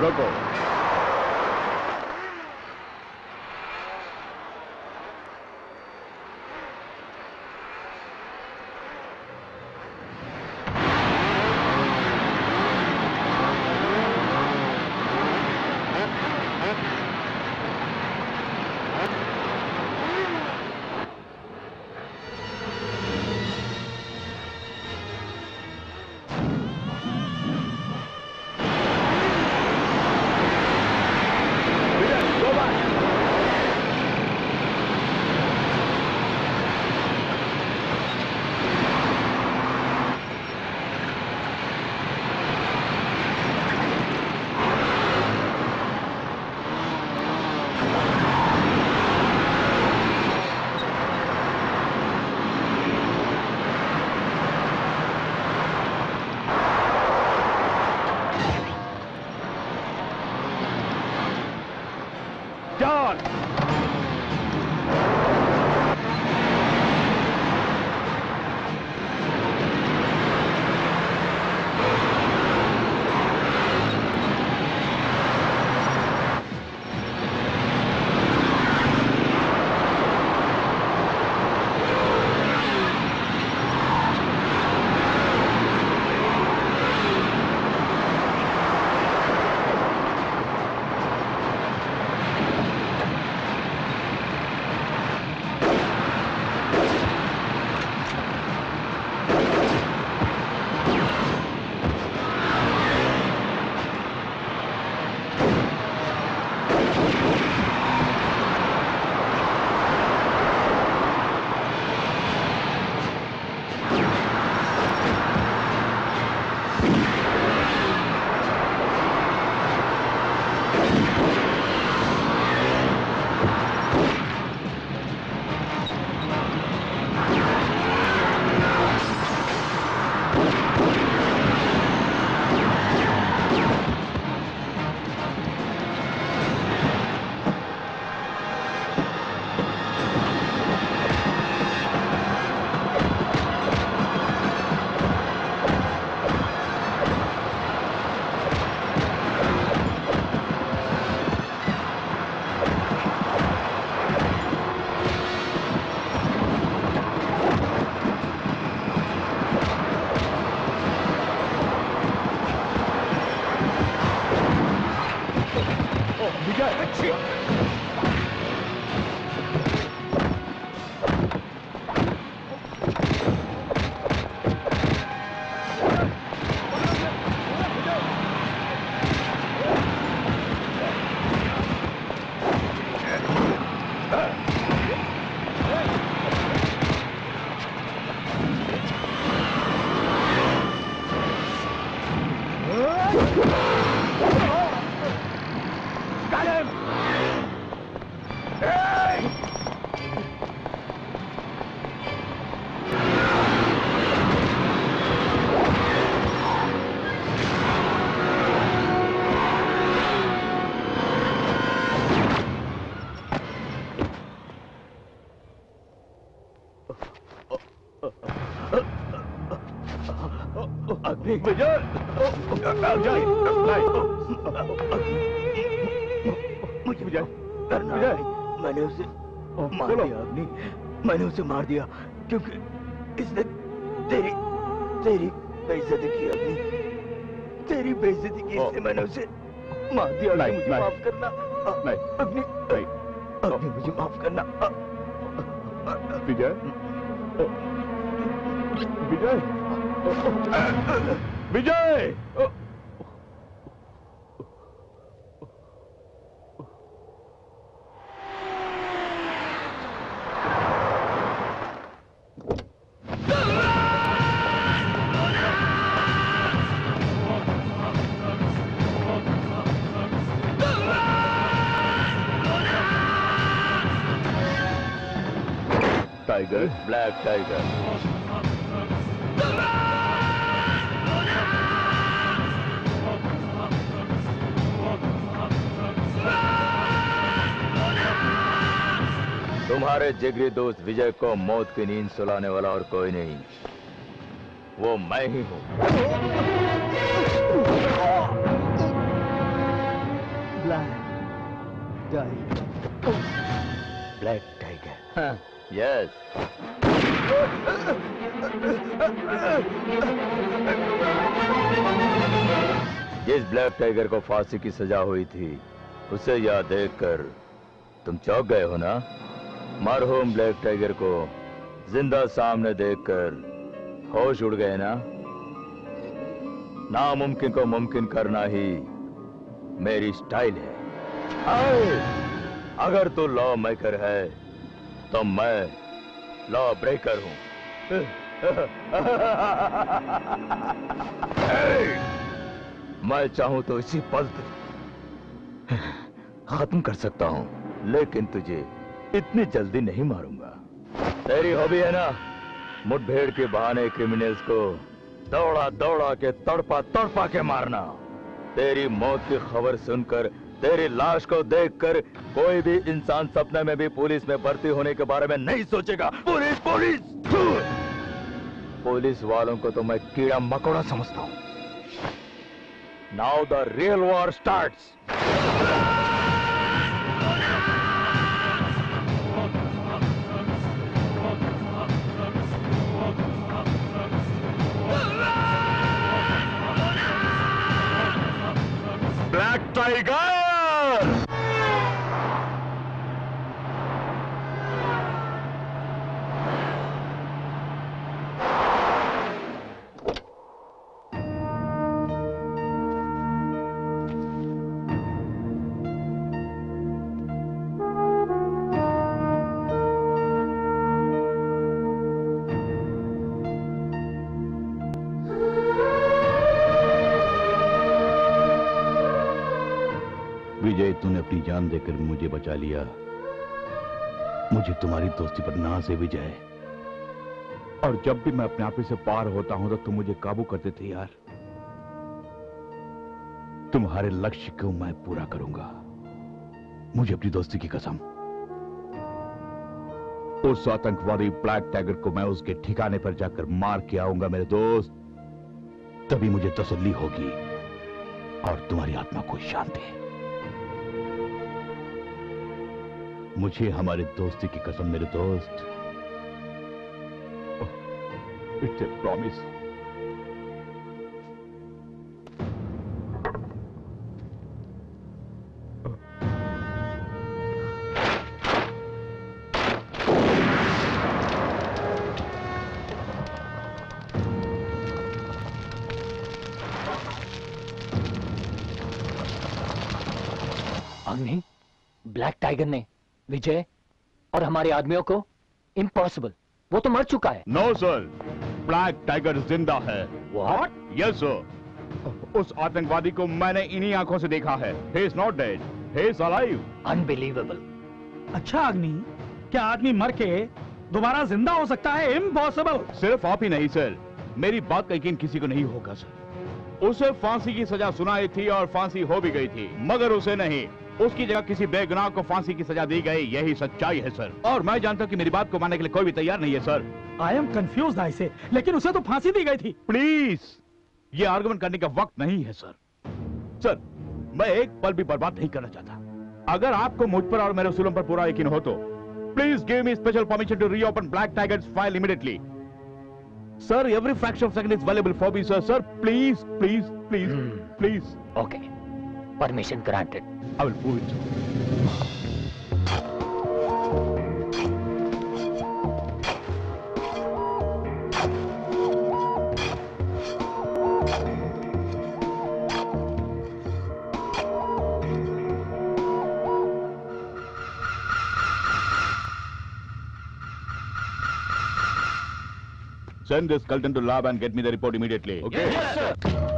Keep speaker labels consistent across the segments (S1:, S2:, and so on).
S1: रोको।
S2: विजय,
S3: मुझे विजय करना है। मैंने उसे मार दिया अग्नि, मैंने उसे मार दिया क्योंकि इसने तेरी बेइज्जती की अग्नि, तेरी बेइज्जती की इसलिए मैंने उसे मार दिया। मुझे माफ करना अग्नि, अग्नि मुझे माफ करना।
S2: Vijay, Vijay, Vijay,
S3: tiger, black tiger. तुम्हारे जिगरी दोस्त विजय को मौत की नींद सुलाने वाला और कोई नहीं, वो मैं ही हूं। Black tiger.
S1: हाँ।
S3: यस। जिस ब्लैक टाइगर को फांसी की सजा हुई थी उसे याद देखकर तुम चौंक गए हो ना? मरहूम ब्लैक टाइगर को जिंदा सामने देखकर होश उड़ गए ना? नामुमकिन को मुमकिन करना ही मेरी स्टाइल है। अगर तू लॉ मेकर है तो मैं लॉ ब्रेकर हूं। मैं चाहूं तो इसी पल खत्म कर सकता हूं, लेकिन तुझे इतनी जल्दी नहीं मारूंगा। तेरी हॉबी है ना मुठभेड़ के बहाने क्रिमिनल्स को दौड़ा दौड़ा के तड़पा तड़पा के मारना। तेरी मौत की खबर सुनकर, तेरी लाश को देखकर कोई भी इंसान सपने में भी पुलिस में भर्ती होने के बारे में नहीं सोचेगा। पुलिस पुलिस पुलिस वालों को तो मैं कीड़ा मकोड़ा समझता हूं। Now the real war starts. Black tiger!
S2: Vijay, तूने अपनी जान देकर मुझे बचा लिया। मुझे तुम्हारी दोस्ती पर नाज है विजय। और जब भी मैं अपने आप से पार होता हूं तो तुम मुझे काबू करते थे यार। तुम्हारे लक्ष्य को मैं पूरा करूंगा, मुझे अपनी दोस्ती की कसम। उस आतंकवादी ब्लैक टाइगर को मैं उसके ठिकाने पर जाकर मार के आऊंगा मेरे दोस्त। तभी मुझे तसल्ली होगी और तुम्हारी आत्मा को शांति। मुझे हमारी दोस्ती की कसम मेरे दोस्त। It's a promise.
S1: Agni, black tiger ने विजय और हमारे आदमियों को? इम्पॉसिबल, वो तो मर चुका है।
S2: नो सर, ब्लैक टाइगर जिंदा है।
S1: What?
S2: यस सर, उस आतंकवादी को मैंने इन्हीं आंखों से देखा है। He is not dead, he is alive.
S1: Unbelievable.
S4: अच्छा अग्नि, क्या आदमी मर के दोबारा जिंदा हो सकता है? इम्पॉसिबल।
S2: सिर्फ आप ही नहीं सर, मेरी बात का यकीन किसी को नहीं होगा सर। उसे फांसी की सजा सुनाई थी और फांसी हो भी गई थी, मगर उसे नहीं, उसकी जगह किसी बेगुनाह को फांसी की सजा दी गई। यही सच्चाई है सर, और मैं जानता हूं कि मेरी बात को मानने के लिए कोई भी तैयार नहीं है sir.
S4: I am confuse I say, लेकिन उसे तो फांसी दी गई थी।
S2: प्लीज, ये आर्गुमेंट करने का वक्त नहीं है सर। सर, मैं एक पल भी बर्बाद नहीं करना चाहता। अगर आपको मुझ पर और मेरे उसूलों पर पूरा यकीन हो तो please give me special permission to reopen black tigers file immediately. Sir, every fraction of second is valuable for me sir. Sir please please please please.
S1: Okay, permission granted.
S2: I will prove it. Send this skeleton to lab and get me the report immediately. Okay?
S1: Yes, sir.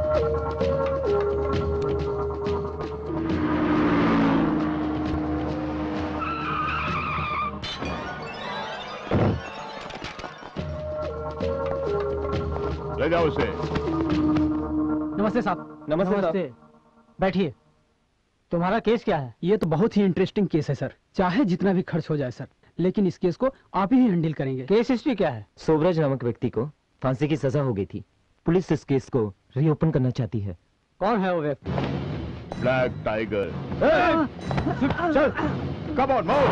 S2: ले जाओ उसे।
S4: नमस्ते साहब।
S1: नमस्ते।
S4: बैठिए। तुम्हारा case क्या है? ये तो बहुत ही इंटरेस्टिंग केस है सर, चाहे जितना भी खर्च हो जाए सर, लेकिन इस केस को आप ही हैंडल करेंगे। केस हिस्ट्री क्या है?
S1: सोबराज नामक व्यक्ति को फांसी की सजा हो गई थी। पुलिस इस केस को रीओपन करना चाहती है।
S4: कौन है वो व्यक्ति?
S2: Black tiger. चल, कम ऑन मूव।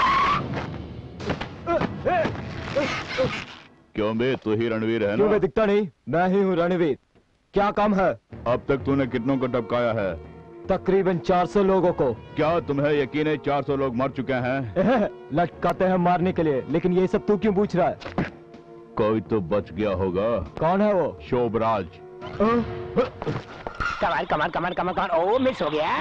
S2: क्यों बे, तू ही रणवीर है ना?
S3: क्यों मैं दिखता नहीं? मैं ही हूँ रणवीर। क्या काम है?
S2: अब तक तूने कितनों को टपकाया है?
S3: तकरीबन 400 लोगों को।
S2: क्या तुम्हें यकीन है 400 लोग मर चुके हैं?
S3: लटकाते हैं मारने के लिए, लेकिन ये सब तू क्यों पूछ रहा है?
S2: कोई तो बच गया होगा।
S3: कौन है वो?
S2: शोभराज।
S1: कमाल कमाल कमाल कमाल कमाल। ओ मिस हो गया।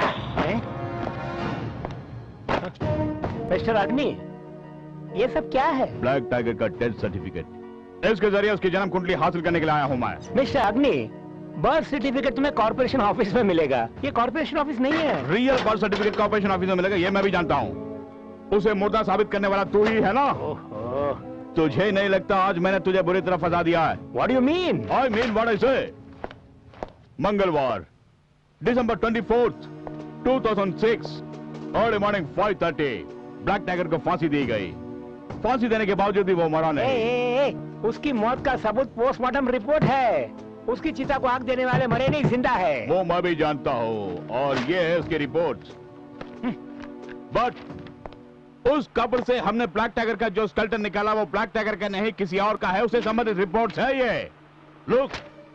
S1: मिस्टर अग्नि, ये सब क्या है?
S2: ब्लैक टाइगर का डेथ सर्टिफिकेट। इसके जरिए उसकी जन्म कुंडली हासिल करने के लिए आया हूँ मैं।
S1: मिस्टर अग्नि, बर्थ सर्टिफिकेट तुम्हें कॉर्पोरेशन ऑफिस में मिलेगा। ये कॉर्पोरेशन ऑफिस नहीं है।
S2: Real birth certificate corporation office में मिलेगा, ये मैं भी जानता हूँ। उसे मुर्दा साबित करने वाला तू ही है ना? तुझे नहीं लगता आज मैंने तुझे बुरी तरह फंसा दिया है?
S1: What do you mean?
S2: I mean what I say. मंगलवार, दिसंबर 24th, 2006, early morning 5:30, black tiger को फांसी दी गई। फांसी देने के बावजूद भी वो मरा नहीं।
S1: उसकी मौत का सबूत पोस्टमार्टम रिपोर्ट है। उसकी चिता को आग देने वाले मरे नहीं, जिंदा है।
S2: वो मैं भी जानता हूँ, और ये है उसकी रिपोर्ट। बट उस कब्र से हमने ब्लैक टाइगर का जो स्केलेटन निकाला वो ब्लैक टाइगर का नहीं, किसी और का है। उससे संबंधित रिपोर्ट्स है ये। Look,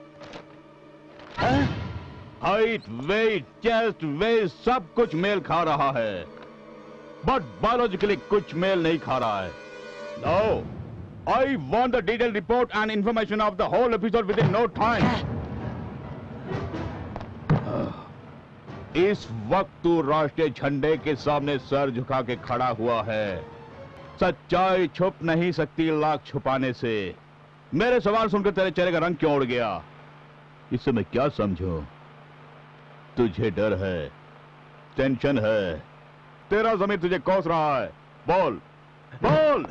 S2: height, weight, chest, waist सब कुछ मेल खा रहा है, बट बायोलॉजिकली कुछ मेल नहीं खा रहा है। No, I want the detailed report and information of the whole episode within no time. इस वक्त तू राष्ट्रीय झंडे के सामने सर झुका के खड़ा हुआ है। सच्चाई छुप नहीं सकती लाख छुपाने से। मेरे सवाल सुनकर तेरे चेहरे का रंग क्यों उड़ गया? इससे मैं क्या समझूं? तुझे डर है, टेंशन है, तेरा ज़मीर तुझे कोस रहा है। बोल, बोल।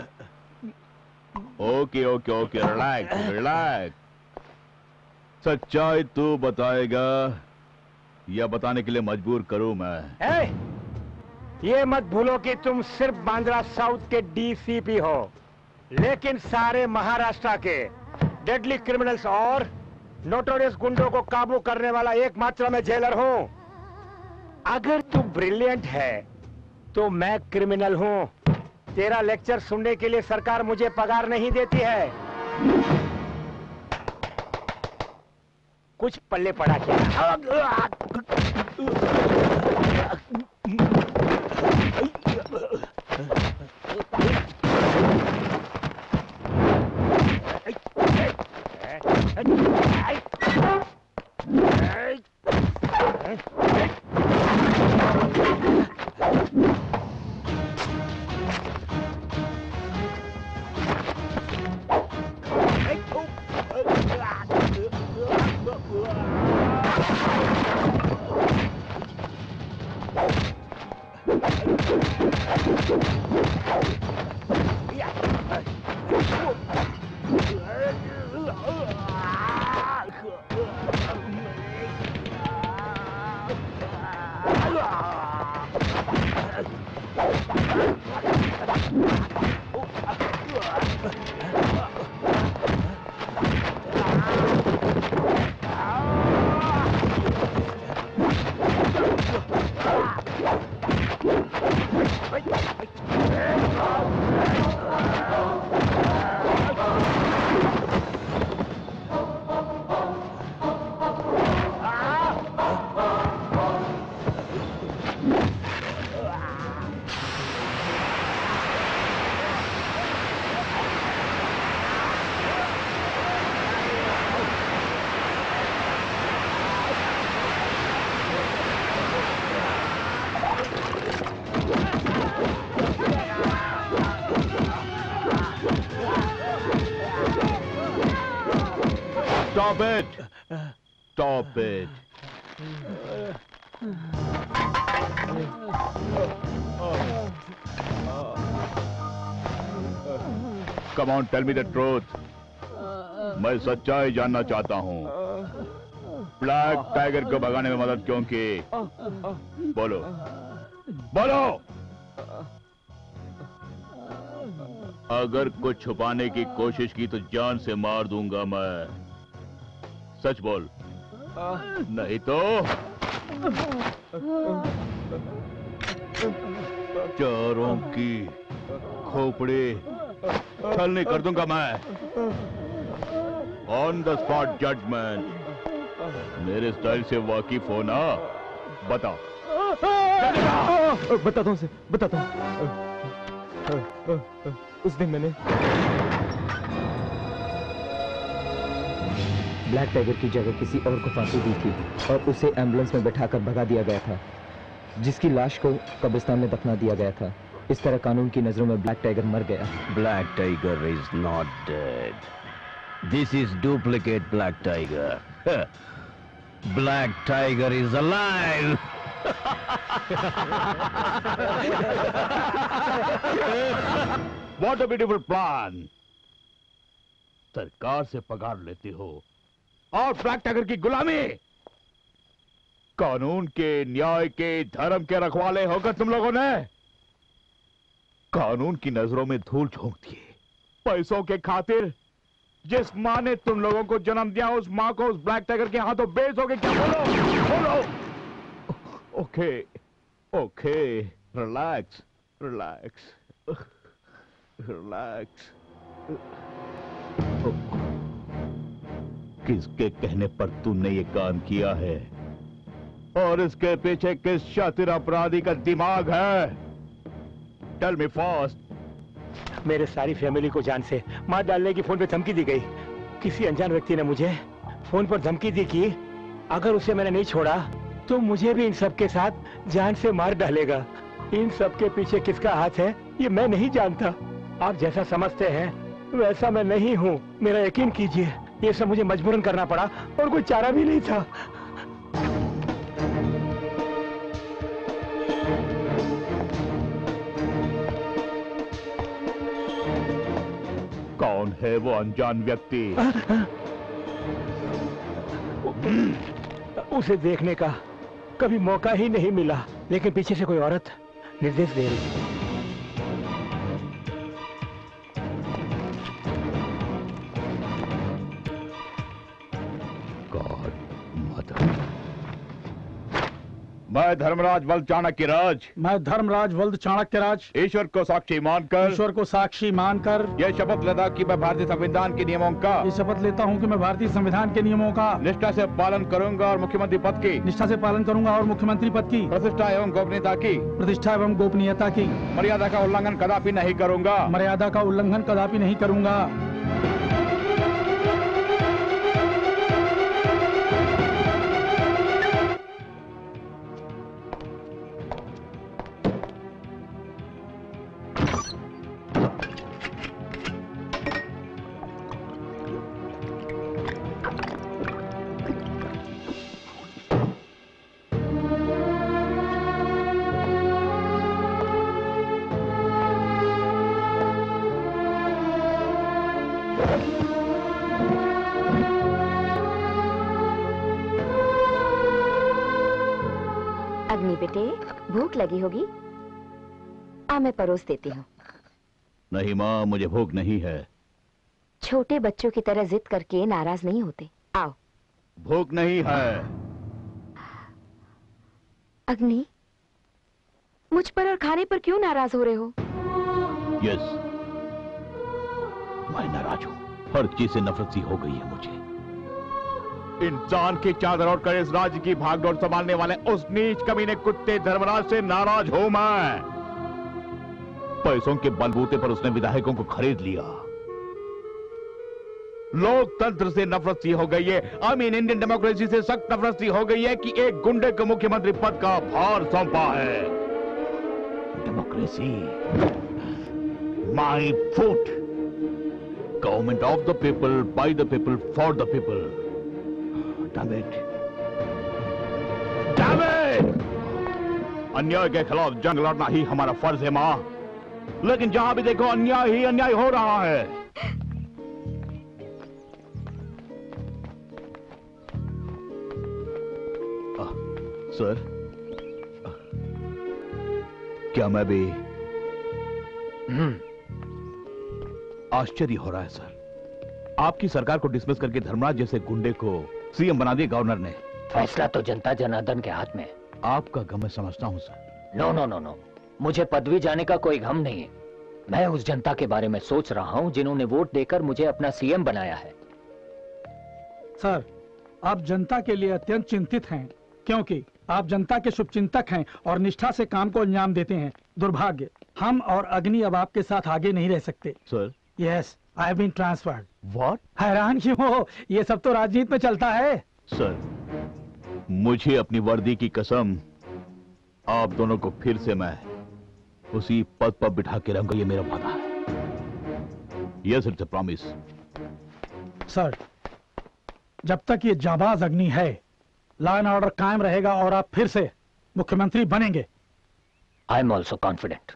S2: Okay okay okay, relax relax. सच्चाई तू बताएगा या बताने के लिए मजबूर करूं मैं?
S1: ये मत भूलो कि तुम सिर्फ बांद्रा साउथ के डीसीपी हो, लेकिन सारे महाराष्ट्र के डेडली क्रिमिनल्स और नोटोरियस गुंडों को काबू करने वाला एकमात्र मैं जेलर हूं। अगर तू ब्रिलियंट है तो मैं क्रिमिनल हूं। तेरा लेक्चर सुनने के लिए सरकार मुझे पगार नहीं देती है। कुछ पल्ले पड़ा क्या?
S2: Stop it! Stop it! Come on, tell me the truth. मैं सच्चाई जानना चाहता हूँ। ब्लैक टाइगर को भगाने में मदद क्यों की? बोलो, बोलो। अगर कुछ छुपाने की कोशिश की तो जान से मार दूंगा मैं। सच बोल, नहीं तो चारों की खोपड़ी छलनी कर दूंगा मैं। On the spot judgement. मेरे स्टाइल से वाकिफ हो ना? बताओ।
S3: बताता हूँ सर, बताता हूँ। उस दिन मैंने ब्लैक टाइगर की जगह किसी और को फांसी दी थी और उसे एम्बुलेंस में बैठाकर भगा दिया गया था, जिसकी लाश को कब्रिस्तान में दफना दिया गया था। इस तरह कानून की नजरों में ब्लैक टाइगर मर गया।
S5: Black Tiger is not dead. This is duplicate Black Tiger. Black Tiger is alive.
S2: What a beautiful plan. सरकार से पगार लेती हो और ब्लैक टाइगर की गुलामी। कानून के, न्याय के, धर्म के रखवाले होकर तुम लोगों ने कानून की नजरों में धूल झोंक दिए। पैसों के खातिर जिस मां ने तुम लोगों को जन्म दिया, उस मां को उस ब्लैक टाइगर के हाथों बेच दोगे क्या? बोलो बोलो। Okay okay, relax relax relax. किसके कहने पर तूने ये काम किया है और इसके पीछे किस शातिर अपराधी का दिमाग है? Tell me fast.
S1: मेरे सारी फैमिली को जान से मार डालने की फोन पे धमकी दी गई। किसी अनजान व्यक्ति ने मुझे फोन पर धमकी दी कि अगर उसे मैंने नहीं छोड़ा तो मुझे भी इन सब के साथ जान से मार डालेगा। इन सब के पीछे किसका हाथ है ये मैं नहीं जानता। आप जैसा समझते हैं वैसा मैं नहीं हूँ। मेरा यकीन कीजिए, ये सब मुझे मजबूरन करना पड़ा और कोई चारा भी नहीं था।
S2: कौन है वो अनजान व्यक्ति?
S1: उसे देखने का कभी मौका ही नहीं मिला, लेकिन पीछे से कोई औरत निर्देश दे रही थी।
S2: मैं धर्मराज वल्द चाणक्यराज,
S4: मैं धर्मराज वल्द चाणक्यराज
S2: ईश्वर को साक्षी मानकर यह शपथ लेता कि मैं भारतीय संविधान के नियमों का
S4: ये शपथ लेता हूँ कि मैं भारतीय संविधान के नियमों का
S2: निष्ठा से पालन करूंगा और मुख्यमंत्री पद की प्रतिष्ठा एवं गोपनीयता की मर्यादा का उल्लंघन कदापि नहीं करूंगा।
S6: अग्नि बेटे, भूख लगी होगी, आ मैं परोस देती हूँ।
S2: नहीं माँ, मुझे भूख नहीं है।
S6: छोटे बच्चों की तरह जिद करके नाराज नहीं होते, आओ।
S2: भूख नहीं है।
S6: अग्नि, मुझ पर और खाने पर क्यों नाराज हो रहे हो?
S2: यस, मैं नाराज हूँ। हर चीज से नफरत सी हो गई है मुझे। इंसान की चादर और कर इस राज्य की भागदौड़ संभालने वाले उस नीच कमीने कुत्ते धर्मराज से नाराज हूं मैं। पैसों के बलबूते पर उसने विधायकों को खरीद लिया। लोकतंत्र से नफरत सी हो गई है। आई मीन इंडियन डेमोक्रेसी से सख्त नफरत सी हो गई है कि एक गुंडे को मुख्यमंत्री पद का भार सौंपा है। Democracy, my foot. Government of the people, by the people, for the people. Damn it! Damn it! अन्याय के खिलाफ जंग लड़ना ही हमारा फर्ज है मां, लेकिन जहां भी देखो अन्याय ही अन्याय हो रहा है। सर, क्या मैं भी आश्चर्य हो रहा है सर। आपकी सरकार को डिसमिस करके धर्मराज जैसे गुंडे को सीएम बना दिया गवर्नर ने।
S7: फैसला तो जनता जनार्दन के हाथ में है।
S2: आपका गम मैं समझता हूं sir.
S7: No no no no, मुझे पदवी जाने का कोई गम नहीं है। मैं उस जनता के बारे में सोच रहा हूं जिन्होंने वोट देकर मुझे अपना सीएम बनाया है।
S8: सर, आप जनता के लिए अत्यंत चिंतित हैं, क्योंकि आप जनता के शुभचिंतक हैं और निष्ठा से काम को अंजाम देते हैं। दुर्भाग्य, हम और अग्नि अब आपके साथ आगे नहीं रह सकते।
S2: Sir,
S8: yes, I have been transferred.
S2: What?
S8: हैरान क्यों हो? ये सब तो राजनीति में चलता है।
S2: सर, मुझे अपनी वर्दी की कसम, आप दोनों को फिर से मैं उसी पद पर बिठा के रहूंगा, ये मेरा वादा है। Yes, it's a promise.
S8: Sir, जब तक ये जाबाज अग्नि है, लॉ एंड ऑर्डर कायम रहेगा और आप फिर से मुख्यमंत्री बनेंगे।
S7: I am also confident.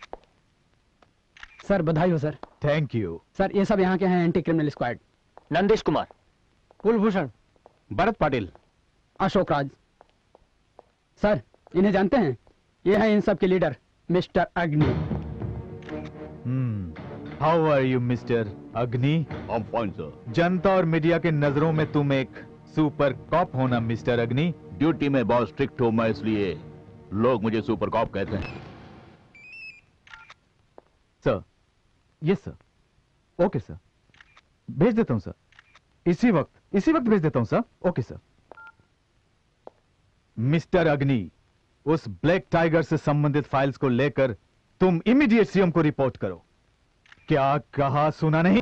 S4: Sir, बधाई हो सर।
S2: Thank you.
S4: सर, ये सब यहाँ के हैं anti criminal squad.
S7: Nandish Kumar,
S4: Kulbhushan,
S2: Bharat Patil,
S4: Ashok Raj. Sir, इन्हें जानते हैं? ये हैं इन सब के leader, mister Agni.
S9: How are you mister Agni?
S2: I am fine sir.
S9: जनता और मीडिया के नजरों में तुम एक सुपर कॉप होना मिस्टर अग्नि।
S2: ड्यूटी में बहुत स्ट्रिक्ट हूं मैं, इसलिए लोग मुझे सुपर कॉप कहते हैं।
S9: Sir, yes sir. Okay sir, भेज देता हूं सर। इसी वक्त भेज देता हूं सर। Okay sir. मिस्टर अग्नि, उस ब्लैक टाइगर से संबंधित फाइल्स को लेकर तुम इमीडिएट सीएम को रिपोर्ट करो। क्या कहा, सुना नहीं?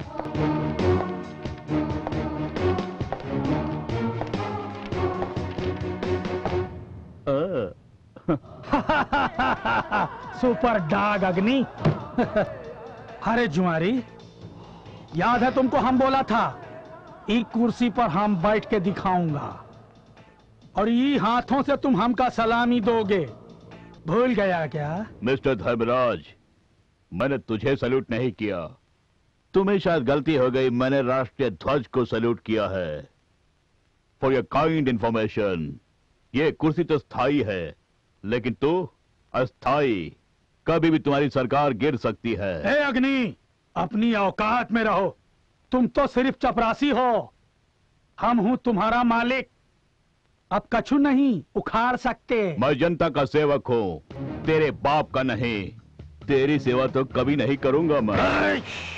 S8: सुपर डॉग अग्नि। अरे जुआरी, याद है तुमको हम बोला था, एक कुर्सी पर हम बैठ के दिखाऊंगा और ये हाथों से तुम हमका सलामी दोगे। भूल गया क्या?
S2: मिस्टर धर्मराज, मैंने तुझे सैल्यूट नहीं किया, तुम्हें शायद गलती हो गई। मैंने राष्ट्रीय ध्वज को सैल्यूट किया है। फॉर योर काइंड इंफॉर्मेशन, ये कुर्सी तो स्थायी है, लेकिन तू अस्थाई। कभी भी तुम्हारी सरकार गिर सकती है।
S8: ए अग्नि, अपनी औकात में रहो। तुम तो सिर्फ चपरासी हो, हम हूं तुम्हारा मालिक। अब कछु नहीं उखाड़ सकते।
S2: मैं जनता का सेवक हूं, तेरे बाप का नहीं। तेरी सेवा तो कभी नहीं करूंगा मैं।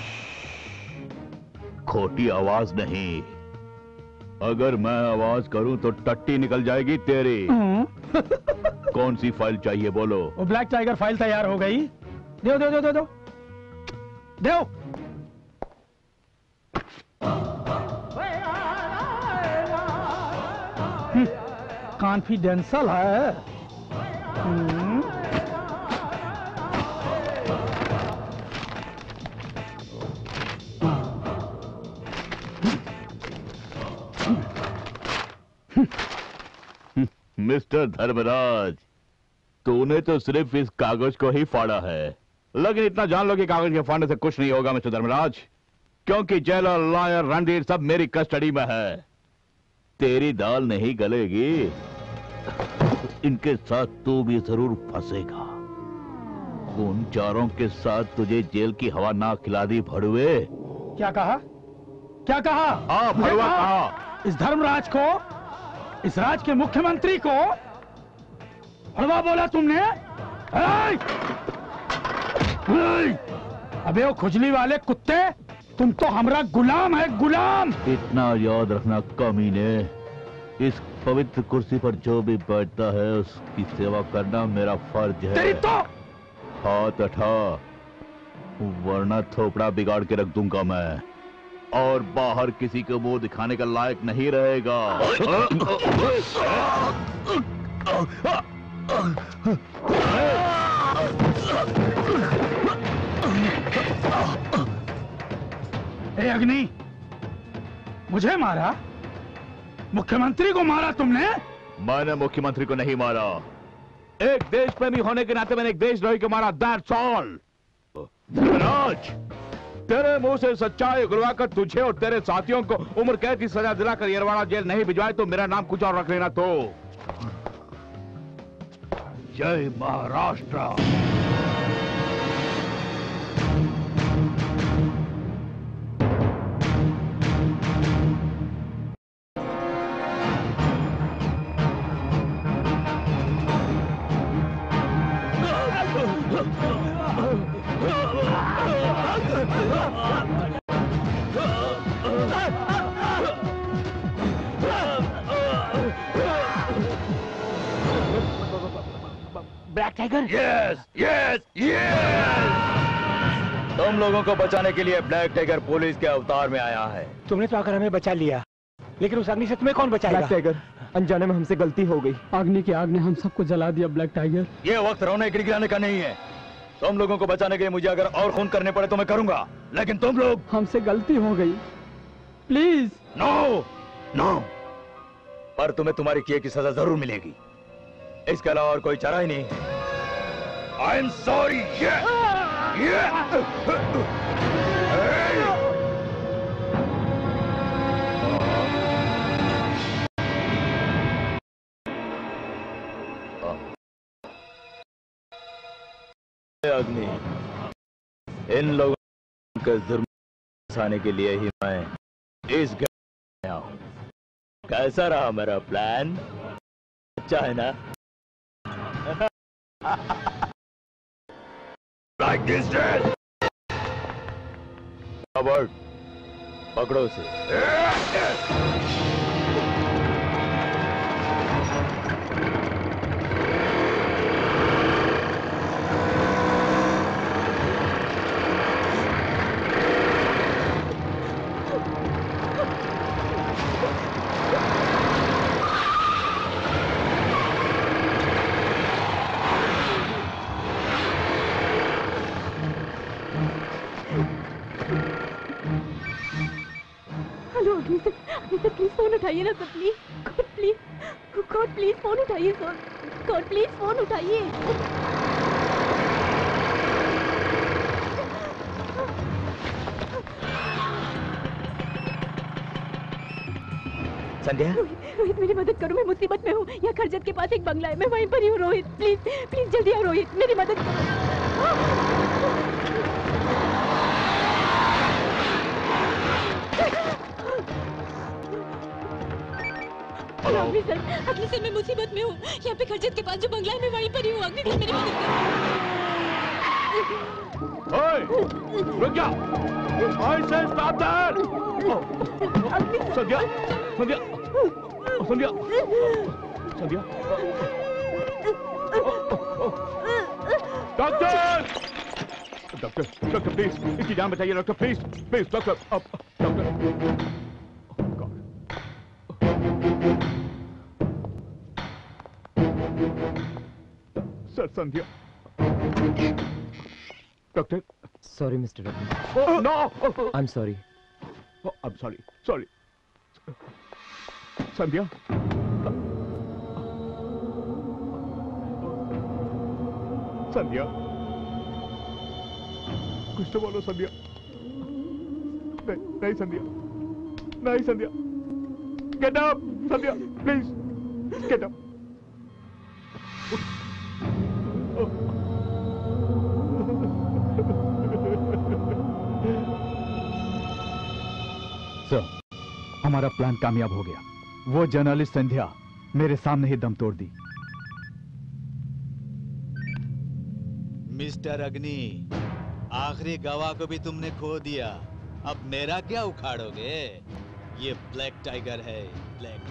S2: खोटी आवाज नहीं, अगर मैं आवाज करूं तो टट्टी निकल जाएगी तेरी। कौन सी फाइल चाहिए बोलो?
S8: वो ब्लैक टाइगर फाइल तैयार हो गई। दो दो दो दो दो दो। कॉन्फिडेंशियल है।
S2: मिस्टर धर्मराज, तूने तो सिर्फ इस कागज को ही फाड़ा है, लेकिन इतना जान लो कि कागज के फाड़ने से कुछ नहीं होगा मिस्टर धर्मराज, क्योंकि जेलर, लॉयर, रणधीर सब मेरी कस्टडी में है। तेरी दाल नहीं गलेगी, इनके साथ तू भी जरूर फंसेगा। उन चारों के साथ तुझे जेल की हवा ना खिला दी भड़ुए।
S8: क्या कहा? क्या कहा?
S2: हाँ, भड़ुआ कहा।
S8: इस धर्मराज को, इस राज के मुख्यमंत्री को भड़वा बोला तुमने? अबे वो खुजली वाले कुत्ते, तुम तो हमारा गुलाम है, गुलाम।
S2: इतना याद रखना कमीने, इस पवित्र कुर्सी पर जो भी बैठता है उसकी सेवा करना मेरा फर्ज है।
S8: तेरी तो
S2: हाथ उठा, वरना थोपड़ा बिगाड़ के रख दूंगा मैं, और बाहर किसी को मुंह दिखाने का लायक नहीं रहेगा।
S8: ए अग्नि, मुझे मारा? मुख्यमंत्री को मारा तुमने?
S2: मैंने मुख्यमंत्री को नहीं मारा, एक देश प्रेमी होने के नाते मैंने एक देशद्रोही को मारा, दैट्स ऑल। राज, तेरे मुंह से सच्चाई उगलवाकर तुझे और तेरे साथियों को उम्र कैद की सजा दिलाकर येरवाड़ा जेल नहीं भिजवाए तो मेरा नाम कुछ और रख लेना। तो Jai Maharashtra.
S1: Black tiger.
S3: Yes yes yes, तुम लोगों को बचाने के लिए ब्लैक टाइगर पुलिस के अवतार में आया है।
S1: तुमने तो आकर हमें बचा लिया, लेकिन उस अग्नि से तुम्हें कौन बचाएगा?
S4: ब्लैक टाइगर, अनजाने में हमसे गलती हो गई। अग्नि की आग ने हम सबको जला दिया ब्लैक टाइगर।
S3: ये वक्त रोने गिड़गिड़ाने का नहीं है। तुम लोगों को बचाने के लिए मुझे अगर और खून करने पड़े तो मैं करूंगा, लेकिन तुम लोग।
S4: हमसे गलती हो गई, प्लीज।
S3: नो नो, पर तुम्हें तुम्हारी किए की सजा जरूर मिलेगी, इसके अलावा और कोई चारा ही नहीं है। I am sorry. अग्नि, इन लोगों के जुर्म बचाने के लिए ही मैं इस घर में आया हूं। कैसा रहा मेरा प्लान? अच्छा है ना? Like this, Dad. Robert, पकड़ो उसे।
S6: प्लीज फोन उठाइए ना sir, please god please phone उठाइए सर, गॉड प्लीज फोन उठाइए।
S3: संध्या,
S6: रोहित मेरी मदद करो, मैं मुसीबत में हूँ। यहाँ खरजत के पास एक बंगला है, मैं वहीं पर ही हूँ। रोहित प्लीज प्लीज जल्दी आओ रोहित, मेरी मदद करो। अग्नि सर मैं मुसीबत में हूँ। यहाँ पे खरजत के पास जो बंगला है मैं वहीं पर ही हूँ। अग्नि सर मेरी मदद करो।
S2: ओए, रुक जा। I said stop there. Sandhya, Sandhya, Sandhya, Sandhya. Doctor, doctor, doctor please, इसकी जान बचाइए doctor, please, please doctor, doctor. Sir Sandhya, doctor.
S4: Sorry mister Ratna.
S2: Oh, no!
S4: I am sorry.
S2: Oh, I'm sorry. Sorry. Sandhya. Sandhya. कुछ तो बोलो संध्या। नहीं, नहीं संध्या। नहीं Sandhya. Get up, Sandhya, please. Get up.
S9: Sir, हमारा प्लान कामयाब हो गया। वो जर्नलिस्ट संध्या मेरे सामने ही दम तोड़ दी।
S10: मिस्टर अग्नि, आखिरी गवाह को भी तुमने खो दिया, अब मेरा क्या उखाड़ोगे? ये ब्लैक टाइगर है, black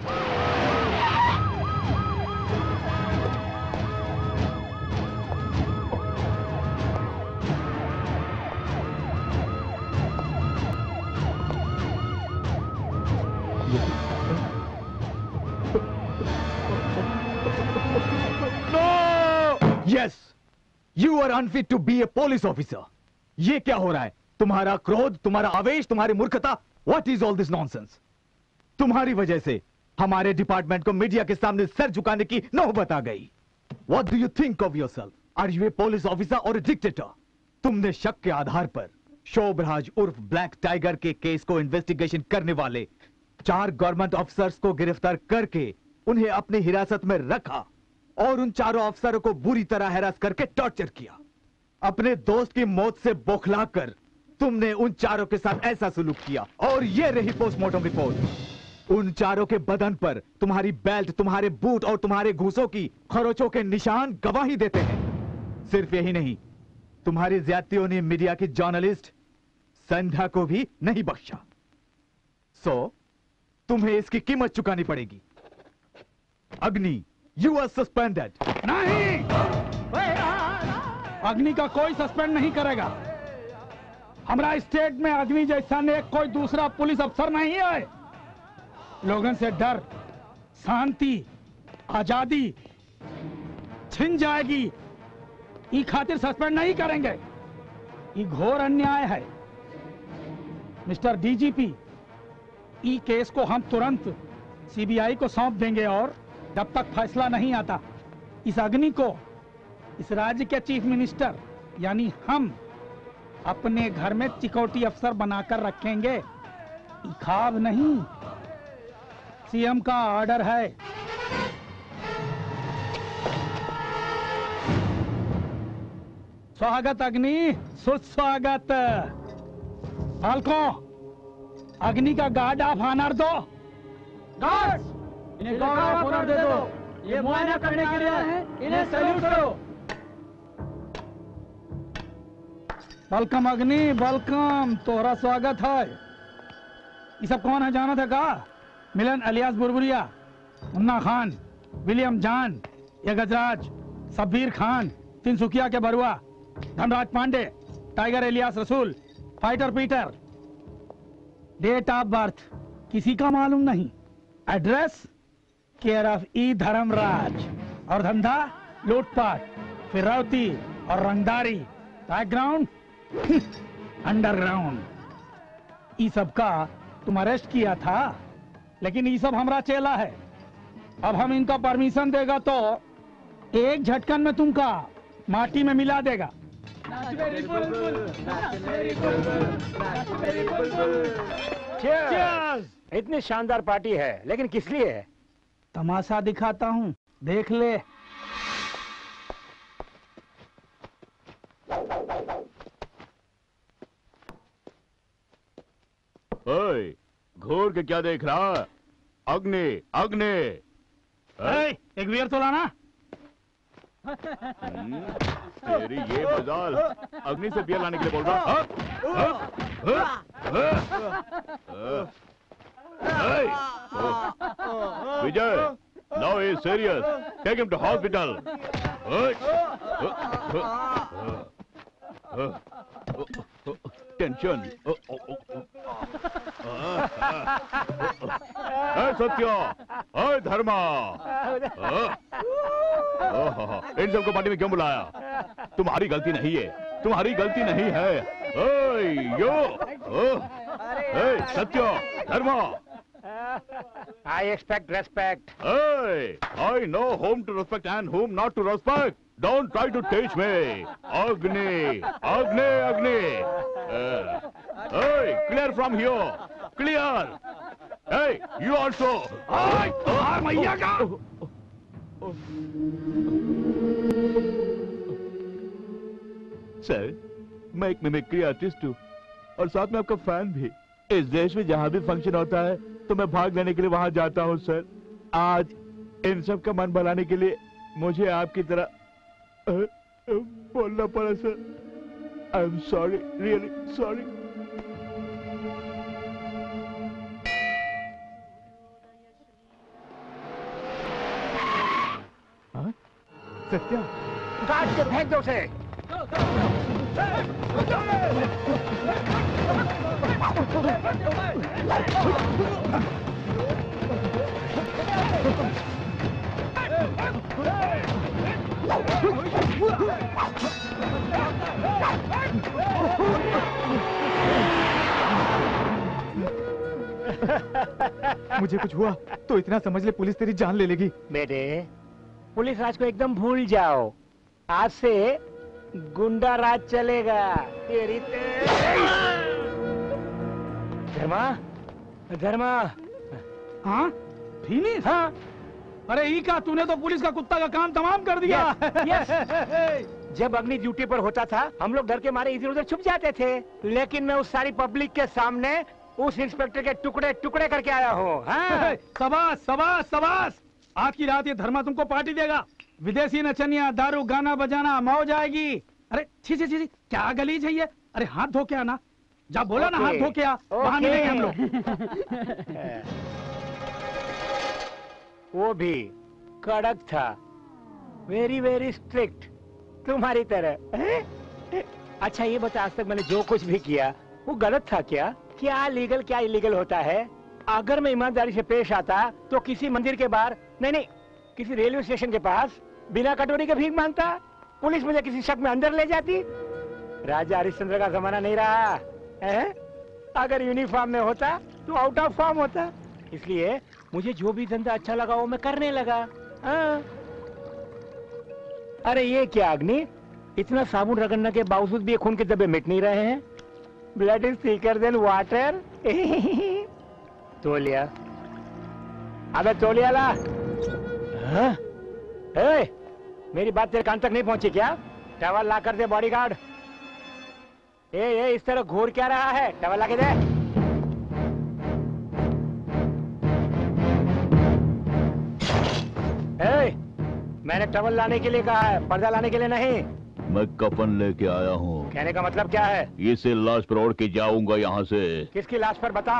S9: Yes, you are unfit to be a police officer. ये क्या हो रहा है? तुम्हारा क्रोध, तुम्हारा आवेश, तुम्हारी मूर्खता, what is all this nonsense? तुम्हारी वजह से हमारे डिपार्टमेंट को मीडिया के सामने सर झुकाने की नौबत आ गई। What do you think of yourself? Are you a police officer or a dictator? तुमने शक के आधार पर शोभराज उर्फ ब्लैक टाइगर के केस को इन्वेस्टिगेशन करने वाले 4 गवर्नमेंट ऑफिसर्स को गिरफ्तार करके उन्हें अपनी हिरासत में रखा और उन चारों अफसरों को बुरी तरह हैरास करके टॉर्चर किया। अपने दोस्त की मौत से बौखलाकर तुमने उन चारों के साथ ऐसा सलूक किया और ये रही पोस्टमार्टम रिपोर्ट। उन चारों के बदन पर तुम्हारी बेल्ट, तुम्हारे बूट और तुम्हारे घूसों की खरोचों के निशान गवाही देते हैं। सिर्फ यही नहीं, तुम्हारी ज्यादतियों ने मीडिया की जर्नलिस्ट संध्या को भी नहीं बख्शा। तुम्हें इसकी कीमत चुकानी पड़ेगी। अग्नि, यू आर सस्पेंडेड।
S8: नहीं, अग्नि का कोई सस्पेंड नहीं करेगा। हमारा स्टेट में अग्नि जैसा ने कोई दूसरा पुलिस अफसर नहीं है। लोगों से डर, शांति, आजादी छिन जाएगी, ये खातिर सस्पेंड नहीं करेंगे। ये घोर अन्याय है। मिस्टर डीजीपी, ई केस को हम तुरंत सीबीआई को सौंप देंगे और जब तक फैसला नहीं आता इस अग्नि को इस राज्य के चीफ मिनिस्टर यानी हम अपने घर में सिक्योरिटी अफसर बनाकर रखेंगे। ख्वाब नहीं, सीएम का ऑर्डर है। स्वागत अग्नि, सुस्वागत। बालकों, अग्नि का गार्ड ऑफ ऑनर दो। गार्ड्स, इन्हें गार्ड ऑफ ऑनर दे दो। ये मुआयना करने के लिए हैं, इन्हें सैल्यूट करो। वेलकम अग्नि, वेलकम। तोहरा स्वागत है। ये सब कौन है जाना था का? Milan alias Burburiya, Munna Khan, William John, ये गजराज, शब्बीर खान, तिनसुकिया के Barua, Dhanraj Pandey, tiger Ilyas Rasool, fighter Peter. Date of birth किसी का मालूम नहीं। Address care of E Dharmaraj. और धंधा लूटपाट, फिरौती और रंगदारी। Background underground. ई सब का तुम अरेस्ट किया था, लेकिन ये सब हमारा चेला है। अब हम इनका परमिशन देगा तो एक झटकन में तुमका माटी में मिला देगा।
S1: Cheers! इतनी शानदार पार्टी है, लेकिन किस लिए है?
S8: तमाशा दिखाता हूँ, देख ले।
S2: ओए, घूर के क्या देख रहा? अग्नि, अग्नि।
S8: एक बियर तो लाना।
S2: तेरी ये मजाल, अग्नि से बियर लाने के लिए बोल रहा? विजय, now he is serious. Take him to hospital. Tension. सत्य, धर्मा, इन सबको पार्टी में क्यों बुलाया? तुम्हारी गलती नहीं है, तुम्हारी गलती नहीं है। सत्य, धर्मा।
S1: I expect respect.
S2: Hey, I know whom to respect and whom not to respect. Don't try to teach me. Agni, Agni, Agni. Hey, clear from here. Clear. Hey, you also.
S8: मैया का।
S2: सर, मैं एक mimicry artist हूँ और साथ में आपका fan भी। इस देश में जहाँ भी फंक्शन होता है तो मैं भाग लेने के लिए वहां जाता हूँ सर। आज इन सब का मन बनाने के लिए मुझे आपकी तरह बोलना पड़ा sir. I am sorry, really sorry.
S9: Satya,
S1: काट के फेंक दो उसे।
S9: मुझे कुछ हुआ तो इतना समझ ले पुलिस तेरी जान ले लेगी।
S1: बेटे, पुलिस राज को एकदम भूल जाओ। आज से गुंडा राज चलेगा। तेरी धर्मा, धर्मा।
S8: हाँ, फिनिश।
S1: हाँ,
S8: अरे ई का, तूने तो पुलिस का कुत्ता का काम तमाम कर दिया।
S1: यस। जब अग्नि ड्यूटी पर होता था हम लोग डर के मारे इधर उधर छुप जाते थे, लेकिन मैं उस सारी पब्लिक के सामने उस इंस्पेक्टर के टुकड़े टुकड़े करके आया हूँ। हाँ?
S8: शाबाश, शाबाश, शाबाश। आज की रात ये धर्मा तुमको पार्टी देगा। विदेशी नचनिया, दारू, गाना बजाना, मौज आएगी। अरे छी छी छी छी, क्या गलीज है ये? अरे हाथ धो के आना, जा बोला ना हाथ धो के आ, वहां मिलेंगे हम लोग।
S1: वो भी कड़क था, वेरी वेरी स्ट्रिक्ट, तुम्हारी तरह। अच्छा ये बता, आज तक मैंने जो कुछ भी किया वो गलत था क्या? क्या लीगल क्या इलीगल होता है? अगर मैं ईमानदारी से पेश आता तो किसी मंदिर के बाहर, नहीं, किसी रेलवे स्टेशन के पास बिना कटोरी के भीख मांगता, पुलिस मुझे किसी शक में अंदर ले जाती। राजा हरिश्चंद्र का जमाना नहीं रहा है? अगर यूनिफॉर्म में होता तो आउट ऑफ फॉर्म होता। इसलिए मुझे जो भी धंधा अच्छा लगा वो मैं करने लगा। हाँ। अरे ये क्या अग्नि, इतना साबुन रगड़ने के बावजूद भी ये खून के धब्बे मिट नहीं रहे हैं? Blood is thicker than water. तौलिया, अबे तौलिया ला। हाँ? ए, मेरी बात तेरे कान तक नहीं पहुंची क्या? टॉवल ला कर दे बॉडीगार्ड। ए, इस तरह घूर क्या रहा है? टॉवल ला के दे। मैंने टॉवल लाने के लिए कहा है, पर्दा लाने के लिए नहीं।
S2: मैं कफन लेके आया हूँ।
S1: कहने का मतलब क्या है?
S2: इसे लाश पर ओढ़ के जाऊंगा यहाँ से।
S1: किसकी लाश पर बता?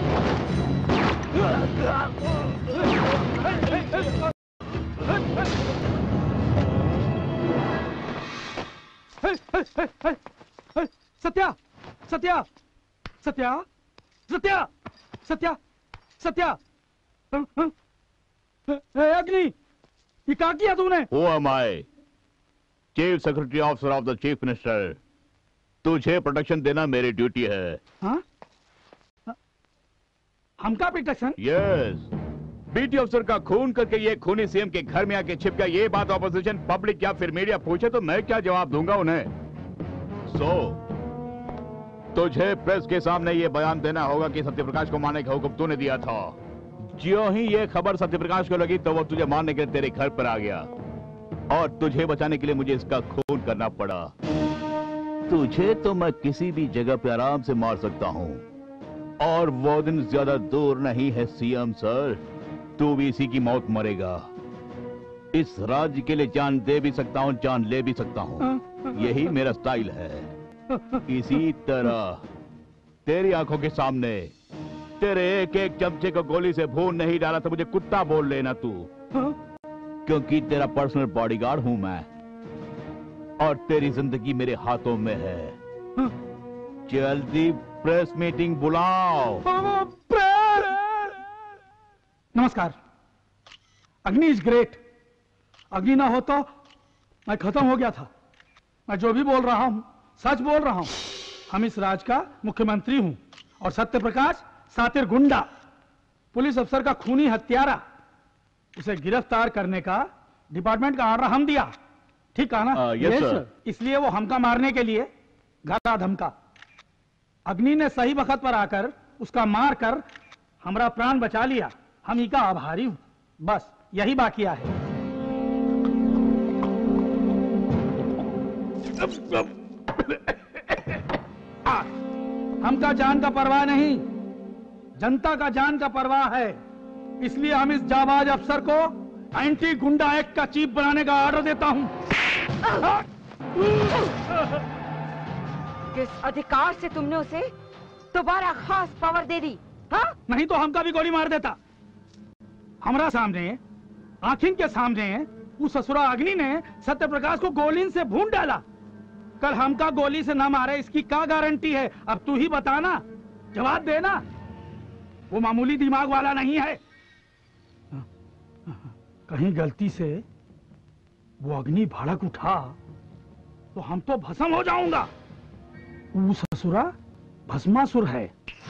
S8: सत्या, सत्या, सत्या, सत्या, सत्या, सत्या, अग्नि, ये क्या किया तूने?
S2: Who am I? Chief secretary officer of the chief minister. तुझे प्रोटेक्शन देना मेरी ड्यूटी है।
S8: हाँ? हमका प्रोटेक्शन?
S2: यस। बीटी अफसर का खून करके ये खूनी सीएम के घर में आके छिप गया, ये बात ऑपोजिशन, पब्लिक या फिर मीडिया पूछे तो मैं क्या जवाब दूंगा उन्हें? तुझे प्रेस के सामने ये बयान देना होगा कि सत्यप्रकाश को मारने का हुक्म तूने दिया था। ज्यों ही ये खबर सत्यप्रकाश को लगी तो वो तुझे मारने के लिए तेरे घर पर आ गया और तुझे बचाने के लिए मुझे इसका खून करना पड़ा। तुझे तो मैं किसी भी जगह पे आराम से मार सकता हूँ और वो दिन ज्यादा दूर नहीं है सीएम सर, तू भी इसी की मौत मरेगा। इस राज्य के लिए जान दे भी सकता हूँ, जान ले भी सकता हूँ, यही मेरा स्टाइल है। इसी तरह तेरी आंखों के सामने तेरे एक एक चमचे को गोली से भून नहीं डाला तो मुझे कुत्ता बोल लेना तू, क्योंकि तेरा पर्सनल बॉडीगार्ड हूं मैं और तेरी जिंदगी मेरे हाथों में है। जल्दी प्रेस मीटिंग बुलाओ।
S8: नमस्कार। अग्नि इज ग्रेट। अग्नि ना हो तो मैं खत्म हो गया था। मैं जो भी बोल रहा हूं सच बोल रहा हूं। हम इस राज्य का मुख्यमंत्री हूं और सत्यप्रकाश सातिर गुंडा, पुलिस अफसर का खूनी हत्यारा, उसे गिरफ्तार करने का डिपार्टमेंट का ऑर्डर हम दिया। ठीक कहा ना?
S2: Yes sir.
S8: इसलिए वो हमका मारने के लिए घर आ धमका। अग्नि ने सही वक्त पर आकर उसका मार कर हमारा प्राण बचा लिया। हम ही का आभारी हूं। बस यही बाकिया है। हमका जान का परवाह नहीं, जनता का जान का परवाह है। इसलिए हम इस जाबाज अफसर को एंटी गुंडा एक्ट का चीफ बनाने का ऑर्डर देता हूं।
S6: किस अधिकार से तुमने उसे दोबारा खास पावर दे दी? हाँ?
S8: नहीं तो हमका भी गोली मार देता। हमारा सामने, आखिन के सामने उस ससुरा अग्नि ने सत्यप्रकाश को गोली से भून डाला। कल हमका गोली से न मारे इसकी क्या गारंटी है? अब तू ही बताना, जवाब देना। वो मामूली दिमाग वाला नहीं है। कहीं गलती से वो अग्नि भड़क उठा तो हम तो भस्म हो जाऊंगा। वो ससुरा भस्मासुर है।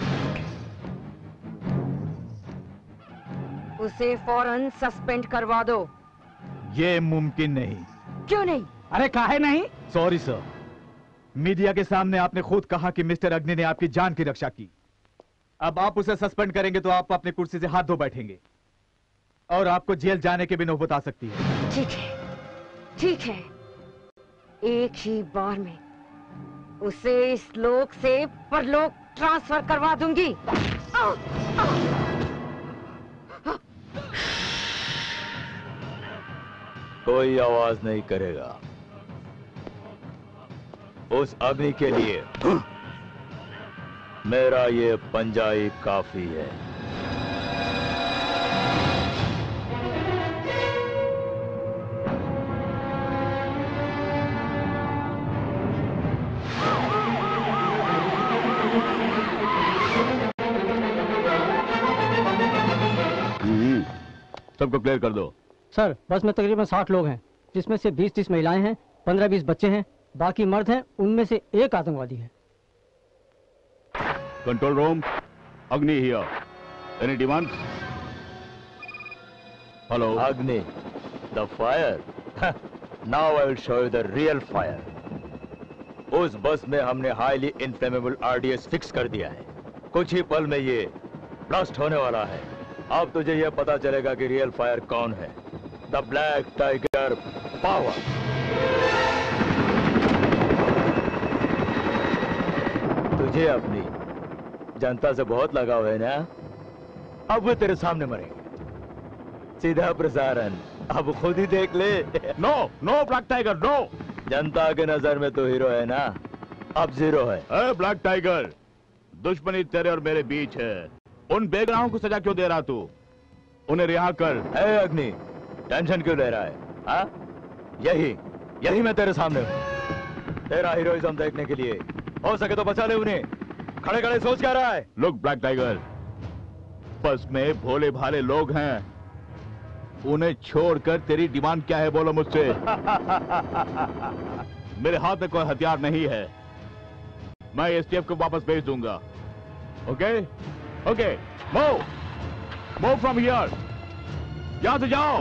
S6: उसे फौरन सस्पेंड करवा दो।
S9: ये मुमकिन नहीं।
S6: क्यों नहीं?
S8: अरे काहे नहीं?
S9: सॉरी सर, मीडिया के सामने आपने खुद कहा कि मिस्टर अग्नि ने आपकी जान की रक्षा की। अब आप उसे सस्पेंड करेंगे तो आप अपनी कुर्सी से हाथ धो बैठेंगे और आपको जेल जाने की भी नौबत आ सकती है।
S6: ठीक है, ठीक है। एक ही बार में उसे इस लोक से परलोक ट्रांसफर करवा दूंगी।
S3: कोई आवाज नहीं करेगा। उस अग्नि के लिए मेरा ये पंजा ही काफी है।
S2: सबको क्लियर कर दो।
S4: सर बस में तकरीबन 60 लोग हैं, जिसमें से 20-30 महिलाएं हैं, 15-20 बच्चे हैं, बाकी मर्द हैं, उनमें से एक आतंकवादी है।
S2: Control room, Agni here. Any demand? Hello
S3: Agni, the fire. Now I will show you the real fire. उस बस में हमने हाईली इनफ्लेमेबल आरडीएस फिक्स कर दिया है। कुछ ही पल में ये ब्लास्ट होने वाला है। अब तुझे यह पता चलेगा कि रियल फायर कौन है। The black tiger power. तुझे अपनी जनता से बहुत लगाव है ना? अब वो तेरे सामने मरेंगे। सीधा प्रसारण, अब खुद ही देख ले।
S2: No no black tiger no.
S3: जनता के नजर में तो हीरो है ना, अब जीरो है।
S2: ब्लैक टाइगर, दुश्मनी तेरे और मेरे बीच है। उन बेगुनाहों को सजा क्यों दे रहा तू? उन्हें रिहा कर।
S3: अग्नि, टेंशन क्यों ले रहा है? हाँ? यही मैं तेरे सामने हूँ, तेरा हीरोइज्म देखने के लिए। हो सके तो बचा ले उन्हें। खड़े खड़े सोच क्या रहा है?
S2: लुक ब्लैक टाइगर, बस में भोले भाले लोग हैं, उन्हें छोड़कर तेरी डिमांड क्या है बोलो मुझसे। मेरे हाथ में कोई हथियार नहीं है, मैं एसटीएफ को वापस भेज दूंगा। Okay okay, move from here, यहां से जाओ।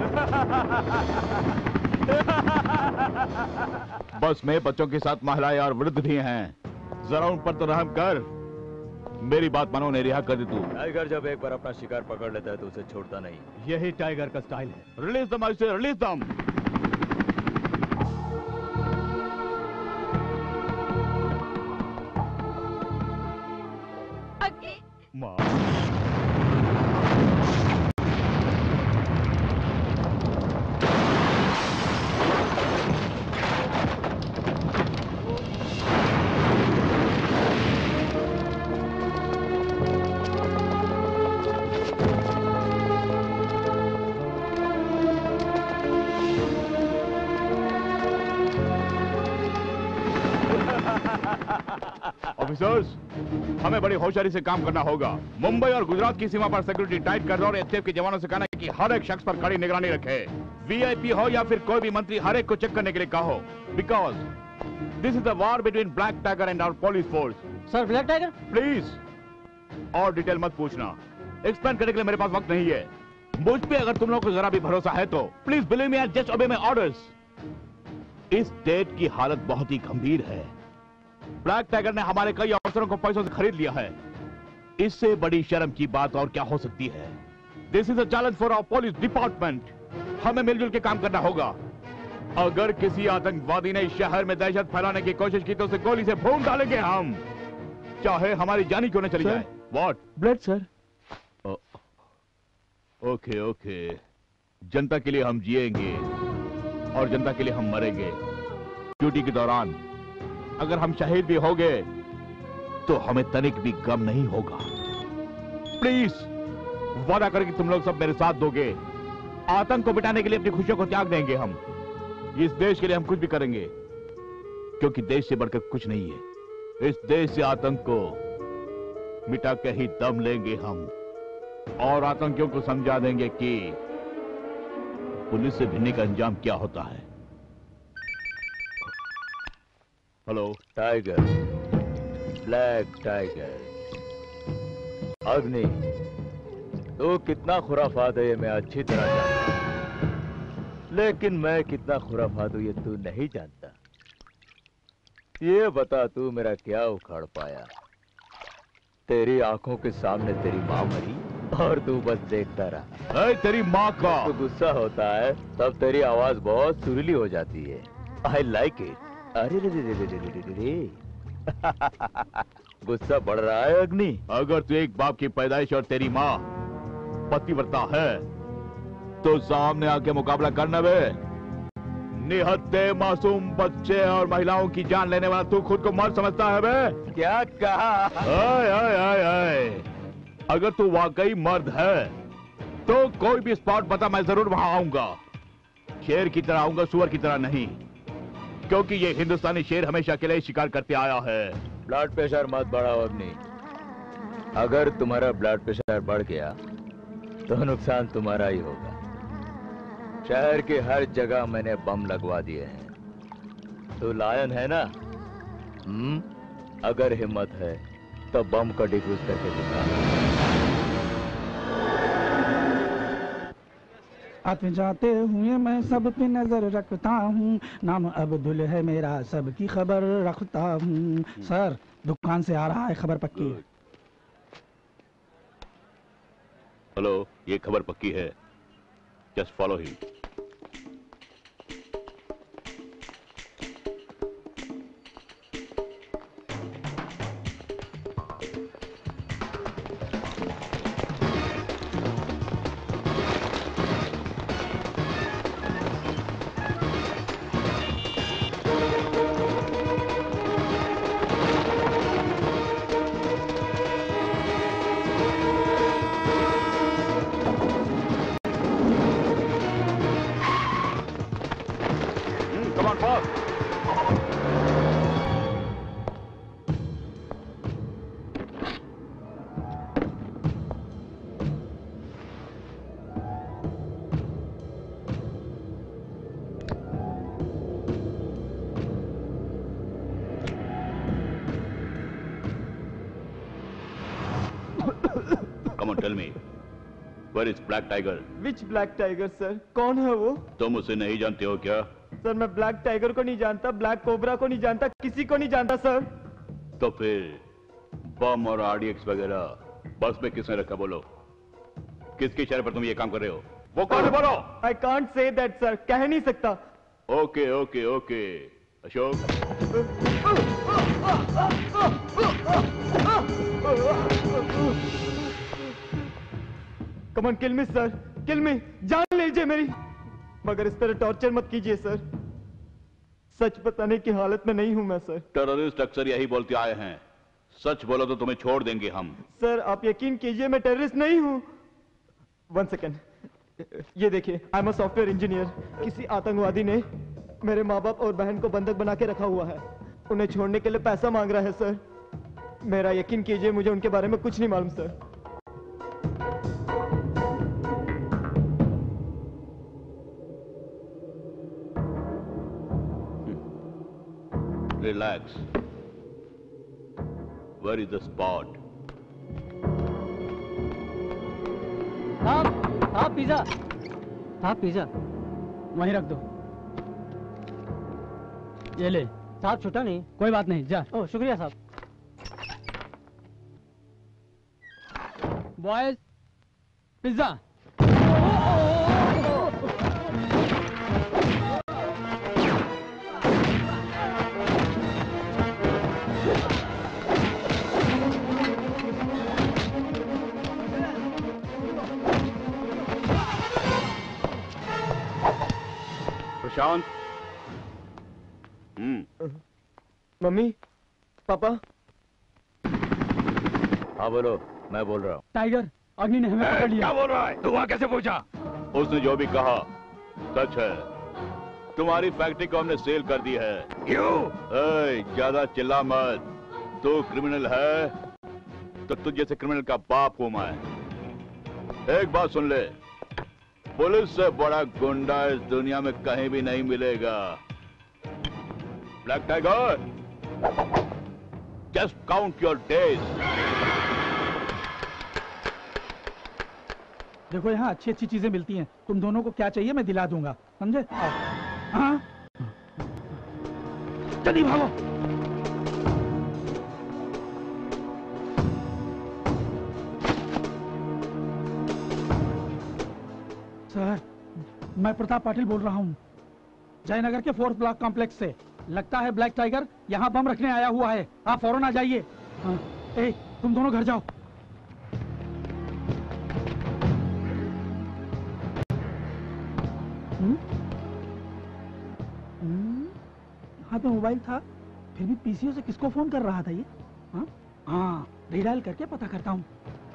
S2: बस में बच्चों के साथ महिलाएं और वृद्ध भी हैं, जरा उन पर तो रहम कर। मेरी बात मानो, उन्हें रिहा कर दे तू।
S3: टाइगर जब एक बार अपना शिकार पकड़ लेता है तो उसे छोड़ता नहीं।
S2: यही टाइगर का स्टाइल है। रिलीज दम, आई से रिलीज दम। ऑफिसर्स, हमें बड़ी होशियारी से काम करना होगा। मुंबई और गुजरात की सीमा पर सिक्योरिटी टाइट कर दो और एसटीएफ के जवानों से कहना है कि हर एक शख्स पर कड़ी निगरानी रखे। वीआईपी हो या फिर कोई भी मंत्री, हर एक को चेक करने के लिए कहो, because this is the war between black tiger and our police force.
S4: Sir black tiger,
S2: please और डिटेल मत पूछना, एक्सप्लेन करने के लिए मेरे पास वक्त नहीं है। मुझ पे अगर तुम लोगों को जरा भी भरोसा है तो please believe me and just obey my orders. इस स्टेट की हालत बहुत ही गंभीर है। ब्लैक टाइगर ने हमारे कई अफसरों को पैसों से खरीद लिया है। इससे बड़ी शर्म की बात और क्या हो सकती है? This is a challenge for our police department. हमें मिलजुल के काम करना होगा। अगर किसी आतंकवादी ने शहर में दहशत फैलाने की कोशिश की तो उसे गोली से भून डालेंगे हम, चाहे हमारी जानी क्यों न चली जाए। What?
S9: Blood sir.
S2: Okay okay, जनता के लिए हम जिएंगे और जनता के लिए हम मरेंगे। ड्यूटी के दौरान अगर हम शहीद भी हो गए तो हमें तनिक भी गम नहीं होगा। प्लीज वादा कर कि तुम लोग सब मेरे साथ दोगे। आतंक को मिटाने के लिए अपनी खुशियों को त्याग देंगे हम। इस देश के लिए हम कुछ भी करेंगे, क्योंकि देश से बढ़कर कुछ नहीं है। इस देश से आतंक को मिटा के ही दम लेंगे हम और आतंकियों को समझा देंगे कि पुलिस से भिड़ने का अंजाम क्या होता है। हेलो
S3: टाइगर, ब्लैक टाइगर, अग्नि, तो कितना खुराफात है ये मैं अच्छी तरह जानता हूं, लेकिन मैं कितना खुराफात हूं ये तू नहीं जानता। ये बता, तू मेरा क्या उखाड़ पाया? तेरी आंखों के सामने तेरी माँ मरी और तू बस देखता रहा।
S2: तेरी माँ का
S3: तो गुस्सा होता है तब तेरी आवाज बहुत सुरीली हो जाती है। I like it. अरे रे रे रे रे रे रे रे गुस्सा बढ़ रहा है अग्नि।
S2: अगर तू एक बाप की पैदाइश और तेरी माँ पतिव्रता है तो सामने आके मुकाबला करना बे। निहत्थे मासूम बच्चे और महिलाओं की जान लेने वाला तू खुद को मर्द समझता है बे?
S3: क्या कहा?
S2: आय आय आय आय। अगर तू वाकई मर्द है तो कोई भी स्पॉट बता, मैं जरूर वहां आऊंगा। शेर की तरह आऊंगा, सुअर की तरह नहीं, क्योंकि ये हिंदुस्तानी शेर हमेशा अकेले ही शिकार करते आया है।
S3: ब्लड प्रेशर मत बढ़ाओ अग्नि। अगर तुम्हारा ब्लड प्रेशर बढ़ गया तो नुकसान तुम्हारा ही होगा। शहर के हर जगह मैंने बम लगवा दिए हैं। तू लायन है ना? अगर हिम्मत है तो बम को डिफ्यूज करके दिखा।
S8: आते जाते हुए मैं सब पे नजर रखता हूँ, नाम अब्दुल है मेरा, सबकी खबर रखता हूँ। सर दुकान से आ रहा है, खबर पक्की है।
S2: हेलो, ये खबर पक्की है, just follow he. Tell me, where is Black Tiger?
S11: Which Black Tiger, sir? कौन है वो?
S2: तुम उसे नहीं जानते हो क्या?
S11: सर मैं ब्लैक टाइगर को नहीं जानता, ब्लैक कोबरा को नहीं जानता, किसी को नहीं जानता सर।
S2: तो फिर बम और RDX वगैरह बस में किसने रखा, बोलो? किसके इशारे पर तुम ये काम कर रहे हो? वो कौन है, बोलो?
S11: I can't say that sir, कह नहीं सकता।
S2: Okay okay okay Ashok.
S11: Come on, kill me, sir. Kill me. जान लीजिए मेरी, मगर इस तरह टॉर्चर मत कीजिए सर। सच बताने की हालत में नहीं हूं मैं सर।
S2: टेररिस्ट अक्सर यही बोलते आए हैं, सच बोलो तो तुम्हें छोड़ देंगे हम।
S11: सर आप यकीन कीजिए मैं टेररिस्ट नहीं हूं। 1 सेकेंड, ये देखिए, I am a software engineer. किसी आतंकवादी ने मेरे माँ बाप और बहन को बंधक बना के रखा हुआ है, उन्हें छोड़ने के लिए पैसा मांग रहा है सर। मेरा यकीन कीजिए, मुझे उनके बारे में कुछ नहीं मालूम सर।
S2: Relax. Where is the spot?
S4: साहब पिज्जा। साहब पिज्जा वहीं रख दो। ये ले। साहब छूटा नहीं। कोई बात नहीं, जा। ओह शुक्रिया साहब। Boys pizza.
S2: प्रशांत।
S11: मम्मी, पापा।
S3: हाँ बोलो, मैं बोल रहा हूँ।
S8: टाइगर, अग्नि ने हमें पकड़ लिया।
S2: क्या बोल रहा है? तू वहाँ कैसे पहुंचा? उसने जो भी कहा सच है। तुम्हारी फैक्ट्री को हमने सेल कर दी है। क्यों? ज्यादा चिल्ला मत। तू क्रिमिनल है तो तुझ जैसे क्रिमिनल का बाप हूं मैं। एक बात सुन ले, पुलिस से बड़ा गुंडा इस दुनिया में कहीं भी नहीं मिलेगा। Black tiger, just count your days.
S8: देखो यहाँ अच्छी अच्छी चीजें मिलती हैं, तुम दोनों को क्या चाहिए मैं दिला दूंगा, समझे? हाँ, जल्दी भागो। सर, मैं प्रताप पाटिल बोल रहा हूँ, जयनगर के 4th ब्लॉक कॉम्प्लेक्स से। लगता है ब्लैक टाइगर यहाँ बम रखने आया हुआ है, आप फौरन आ जाइए। ए, तुम दोनों घर जाओ। हाथ में मोबाइल था, फिर भी पीसीओ से किसको फोन कर रहा था ये? हाँ, रीडायल करके पता करता हूँ।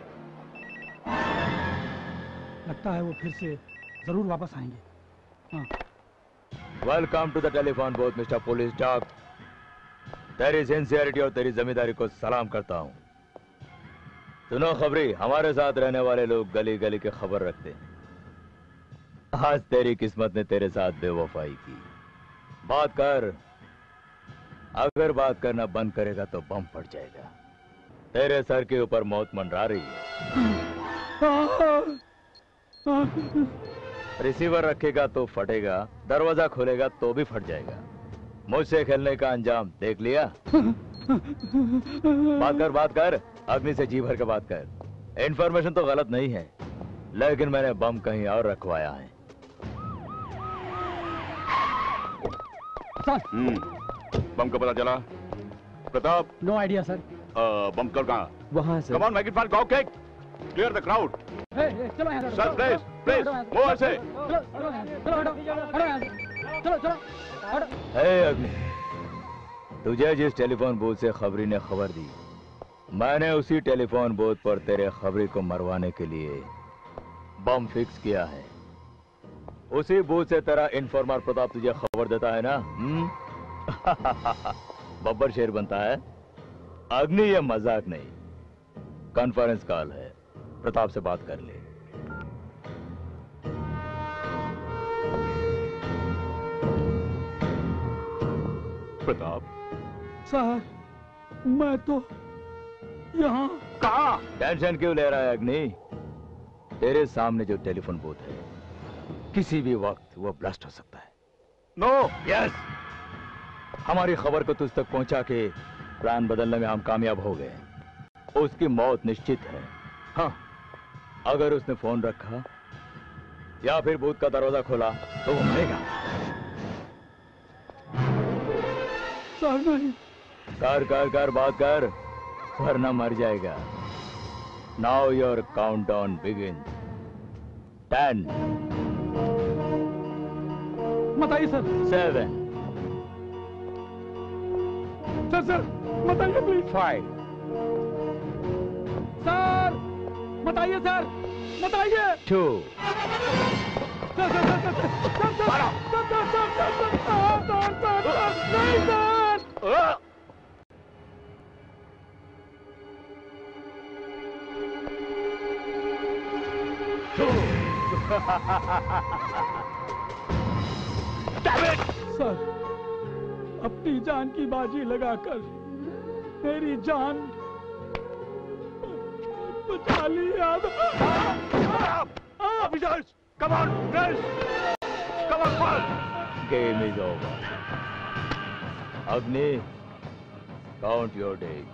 S8: लगता है वो फिर से जरूर वापस आएंगे। हाँ।
S5: Welcome to the telephone booth mister police dog. तेरी सिंसियरिटी और तेरी जिम्मेदारी को सलाम करता हूँ। सुनो खबरी, हमारे साथ रहने वाले लोग गली गली के खबर रखते हैं। आज तेरी किस्मत ने तेरे साथ बेवफाई की। बात कर, अगर बात करना बंद करेगा तो बम फट जाएगा। तेरे सर के ऊपर मौत मंडरा रही है। रिसीवर रखेगा तो फटेगा, दरवाजा खोलेगा तो भी फट जाएगा। मुझसे खेलने का अंजाम देख लिया? बात कर, अग्नि से जी भर के बात कर। इंफॉर्मेशन तो गलत नहीं है, लेकिन मैंने बम कहीं और रखवाया है।
S2: बम का पता चला? Pratap?
S4: No idea sir.
S2: Bomb कहाँ?
S11: वहाँ sir.
S2: Come on, make it fast, go kick! Clear the crowd.
S4: चलो यहाँ
S2: Sir, please, move ऐसे।
S4: चलो।
S5: हे अग्नि, तुझे जिस टेलीफोन बूथ से खबरी ने खबर दी, मैंने उसी टेलीफोन बूथ पर तेरे खबरी को मरवाने के लिए बम फिक्स किया है। उसी बूथ से तेरा इन्फॉर्मर प्रताप तुझे खबर देता है ना? बब्बर शेर बनता है। अग्नि, ये मजाक नहीं, कॉन्फ्रेंस कॉल है। प्रताप से बात कर ले।
S2: प्रताप
S8: सर, मैं तो यहाँ।
S2: कहाँ?
S5: टेंशन क्यों ले रहा है अग्नि? तेरे सामने जो टेलीफोन बूथ है, किसी भी वक्त वो ब्लास्ट हो सकता है।
S2: नो।
S5: यस, हमारी खबर को तुझ तक पहुंचा के प्लान बदलने में हम कामयाब हो गए। उसकी मौत निश्चित है। हाँ, अगर उसने फोन रखा या फिर बूथ का दरवाजा खोला तो वो मरेगा।
S8: सर नहीं।
S5: कर बात कर, वरना मर जाएगा। Now your countdown begin. 10
S8: बताइए सर।
S5: 7
S8: सर बताइए प्लीज।
S5: 5
S8: सर बताइए, सर बताइए।
S5: 2
S8: नहीं सर। सर, अपनी जान की बाजी लगाकर मेरी जान बचा ली।
S2: Officers, come on, press! Come on, fast!
S5: Game is over. Agni, count your days.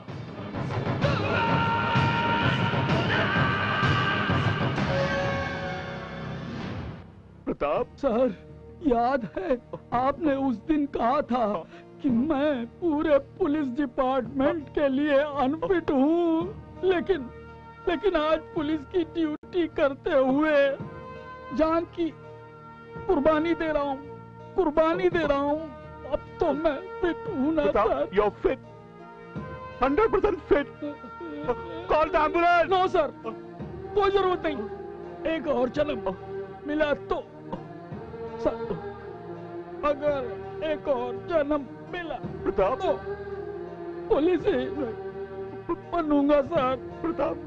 S2: Pratap
S8: sir, याद है आपने उस दिन कहा था कि मैं पूरे पुलिस डिपार्टमेंट के लिए अनफिट हूँ, लेकिन आज पुलिस की ड्यूटी करते हुए जान की कुर्बानी दे रहा हूँ। अब तो मैं फिट हूँ ना sir.
S2: You're fit. 100% fit. Call the ambulance.
S8: No sir, कोई जरूरत नहीं। एक और जन्म मिला तो सर, अगर एक और जन्म मिला
S2: प्रताप,
S8: तो पुलिस ही बनूंगा sir.
S2: Pratap,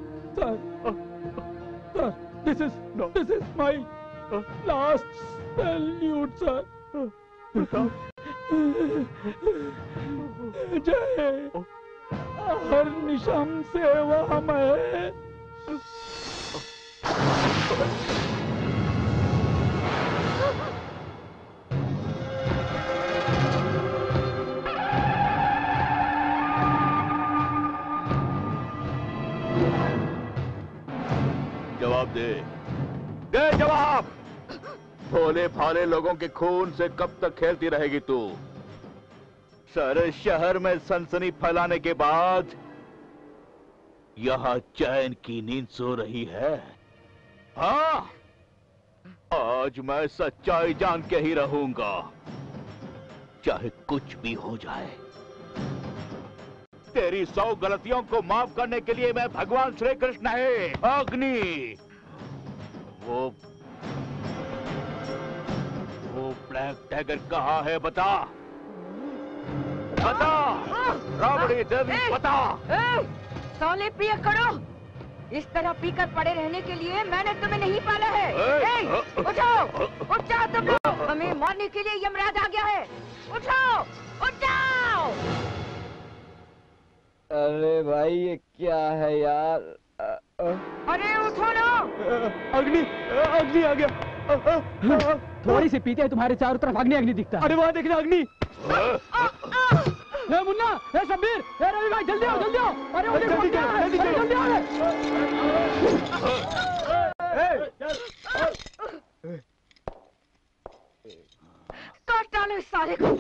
S8: sir, this is my last salute sir.
S2: Pratap,
S8: जय हर निशम सेवा में।
S2: जवाब दे जवाब। भोले भाले लोगों के खून से कब तक खेलती रहेगी तू? सारे शहर में सनसनी फैलाने के बाद यहां चैन की नींद सो रही है। हाँ, आज मैं सच्चाई जान के ही रहूंगा। चाहे कुछ भी हो जाए, तेरी 100 गलतियों को माफ करने के लिए मैं भगवान श्री कृष्ण है। अग्नि, वो ब्लैक टाइगर कहाँ है? बता बता, राबड़ी देवी बता।
S6: साले पिया करो, इस तरह पीकर पड़े रहने के लिए मैंने तुम्हें नहीं पाला है। उठो, उठ जाओ तुम लोग, हमें मारने के लिए यमराज आ गया है। उठो, उठ जाओ।
S3: अरे भाई ये क्या है यार?
S6: अरे उठो ना।
S11: अग्नि, अग्नि आ गया।
S4: थोड़ी सी पीते हैं तुम्हारे चारों तरफ अग्नि अग्नि दिखता है।
S11: अरे वहाँ देखना अग्नि।
S4: ए मुन्ना, ए शब्बीर, ए रवि भाई, जल्दी आओ, जल्दी आओ। अरे मुझे
S11: जल्दी करो,
S4: जल्दी आओ।
S6: काट डालो इस साले को।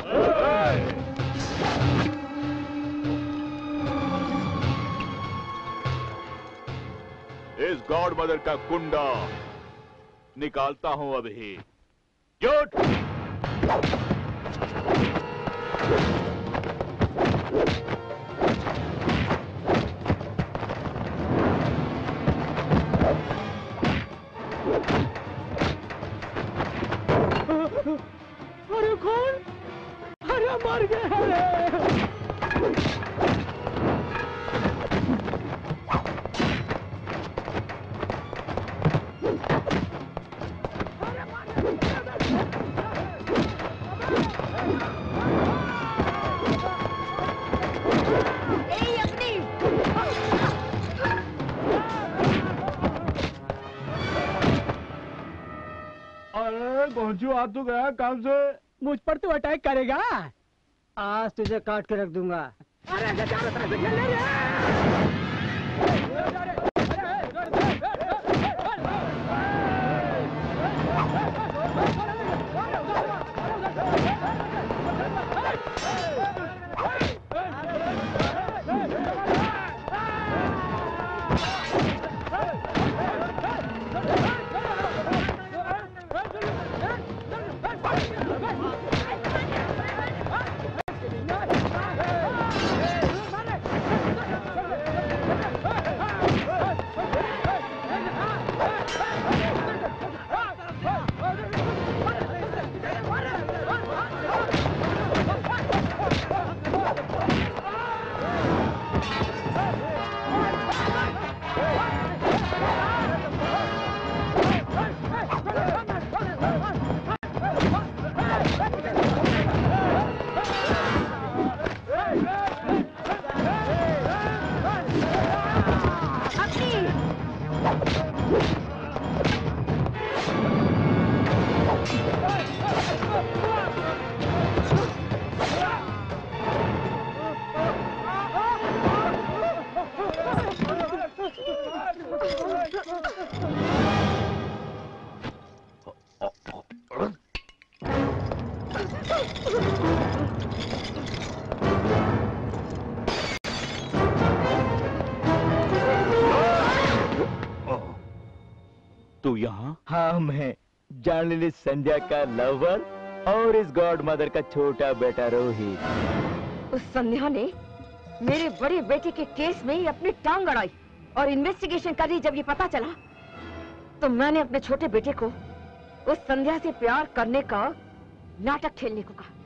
S2: इस गॉड मदर का कुंडा निकालता हूं अभी। जुट।
S4: अरे कौन? अरे मर गए।
S2: पहुंचू आ तो गया काम से।
S4: मुझ पर तू अटैक करेगा?
S12: आज तुझे काट के रख दूंगा।
S4: अरे चारों तरफ से खेल रहे हैं।
S2: तू यहाँ?
S3: हाँ, मैं जान ली संध्या का लवर और इस गॉड मदर का छोटा बेटा रोहित।
S6: उस संध्या ने मेरे बड़े बेटे के केस में ही अपनी टांग अड़ाई और इन्वेस्टिगेशन कर रही। जब ये पता चला तो मैंने अपने छोटे बेटे को उस संध्या से प्यार करने का नाटक खेलने को कहा,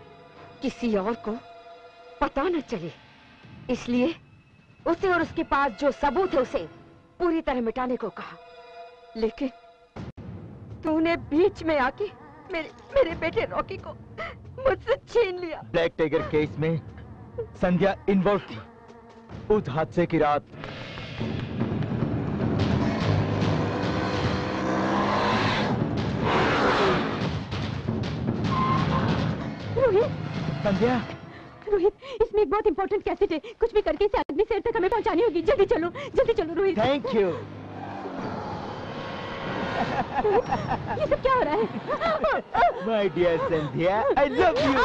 S6: किसी और को पता न चले। इसलिए उसे और उसके पास जो सबूत है उसे पूरी तरह मिटाने को कहा। लेकिन तूने बीच में आके मेरे बेटे रॉकी को मुझसे छीन लिया।
S3: ब्लैक टाइगर केस में संध्या इन्वॉल्व थी। उस हादसे की रात
S12: रोहित,
S3: संध्या,
S12: रोहित, इसमें एक बहुत इंपॉर्टेंट कैसेट है। कुछ भी करके इसे अग्नि शहर तक हमें पहुंचानी होगी। जल्दी चलो रोहित।
S3: Thank you.
S12: ये सब क्या हो रहा है?
S3: My dear Sandhya, I love you.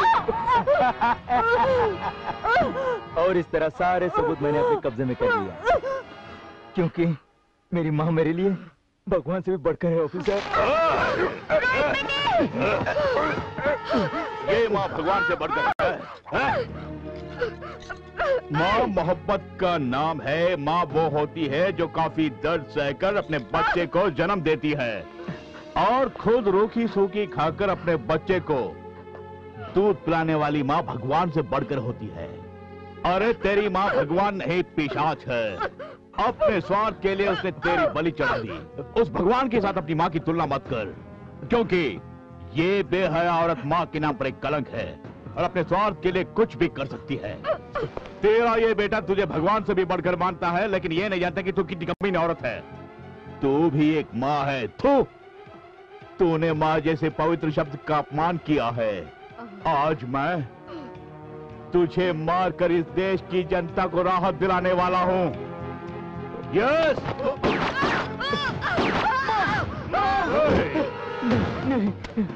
S3: और इस तरह सारे सबूत मैंने अपने कब्जे में कर लिया, क्योंकि मेरी माँ मेरे लिए भगवान से भी बढ़कर है ऑफिसर।
S2: ये माँ भगवान से बढ़कर है? माँ मोहब्बत का नाम है। माँ वो होती है जो काफी दर्द सहकर अपने बच्चे को जन्म देती है और खुद रूखी सूखी खाकर अपने बच्चे को दूध पिलाने वाली माँ भगवान से बढ़कर होती है। अरे तेरी माँ भगवान नहीं, पिशाच है। अपने स्वार्थ के लिए उसने तेरी बलि चढ़ा दी। उस भगवान के साथ अपनी माँ की तुलना मत कर, क्योंकि ये बेहया औरत माँ के नाम पर एक कलंक है और अपने स्वार्थ के लिए कुछ भी कर सकती है। तेरा ये बेटा तुझे भगवान से भी बढ़कर मानता है, लेकिन ये नहीं जानता कि तू कितनी कमीनी औरत है। तू भी एक माँ है। तूने माँ जैसे पवित्र शब्द का अपमान किया है। आज मैं तुझे मारकर इस देश की जनता को राहत दिलाने वाला हूँ। यस।
S3: नहीं।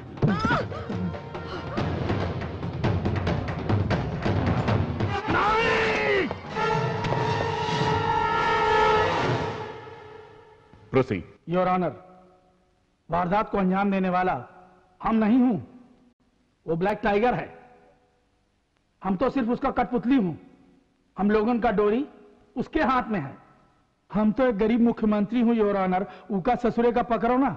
S2: प्रोसीड।
S8: योर ऑनर, वारदात को अंजाम देने वाला हम नहीं हूं, वो ब्लैक टाइगर है। हम तो सिर्फ उसका कठपुतली हूं। हम लोगों का डोरी उसके हाथ में है। हम तो एक गरीब मुख्यमंत्री हूं योर ऑनर, उका ससुरे का पकड़ो ना।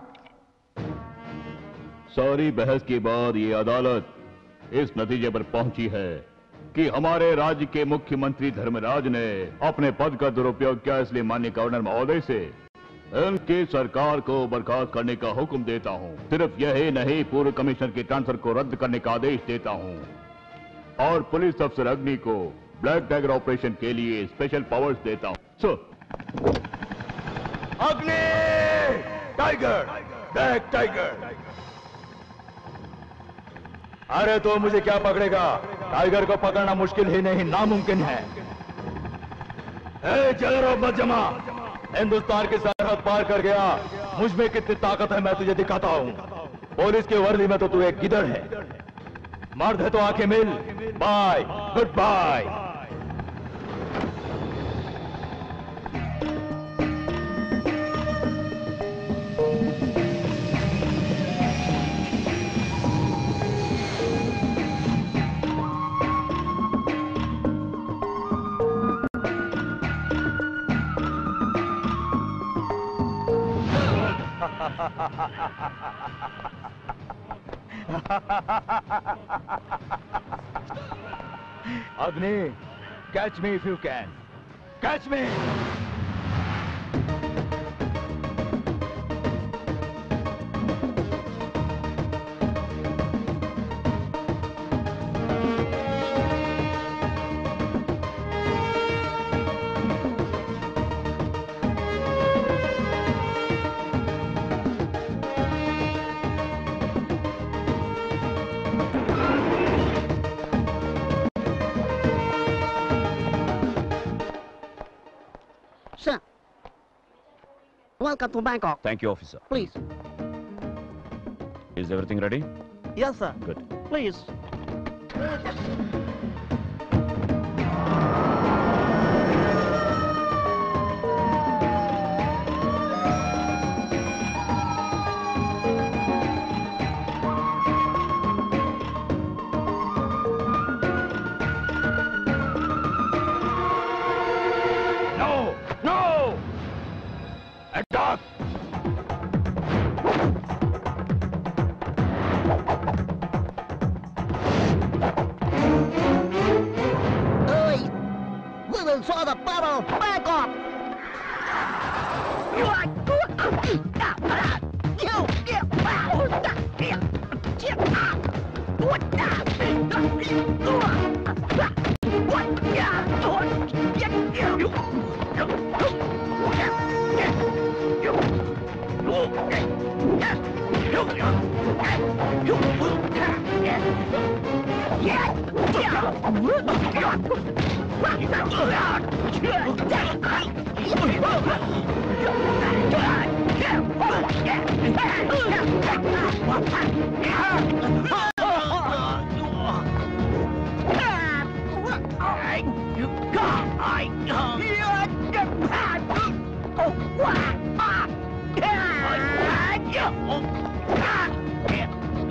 S2: सारी बहस के बाद ये अदालत इस नतीजे पर पहुंची है कि हमारे राज्य के मुख्यमंत्री धर्मराज ने अपने पद का दुरुपयोग किया, इसलिए माननीय गवर्नर महोदय से इनकी सरकार को बर्खास्त करने का हुक्म देता हूं। सिर्फ यही नहीं, पूर्व कमिश्नर के ट्रांसफर को रद्द करने का आदेश देता हूं और पुलिस अफसर अग्नि को ब्लैक टाइगर ऑपरेशन के लिए स्पेशल पावर्स देता हूं।
S5: अग्नि टाइगर, ब्लैक टाइगर। अरे तो मुझे क्या पकड़ेगा? टाइगर को पकड़ना मुश्किल ही नहीं, नामुमकिन है। चलो मत जमा, हिंदुस्तान की सरहद पार कर गया। मुझ में कितनी ताकत है मैं तुझे दिखाता हूं। पुलिस की वर्दी में तो तू एक गिदड़ है। मर्द है तो आंखें मिल। Bye, good bye.
S3: Agni, catch me if you can. Catch me!
S13: Sir, welcome to Bangkok.
S14: Thank you, officer.
S13: Please.
S14: Is everything ready?
S13: Yes, sir.
S14: Good.
S13: Please.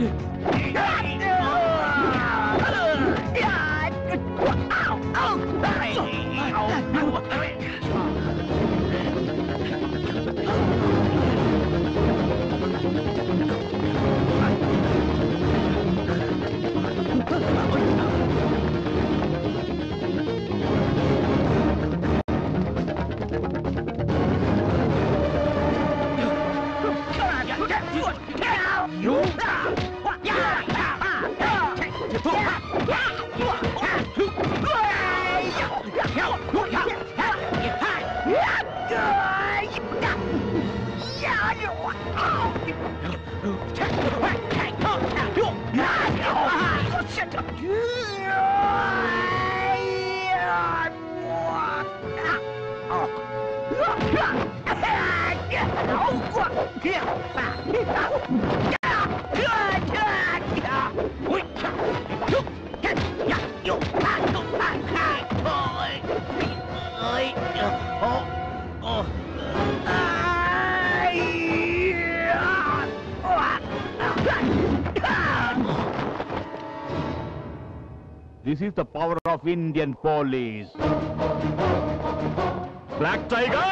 S2: This is the power of Indian police. Black Tiger!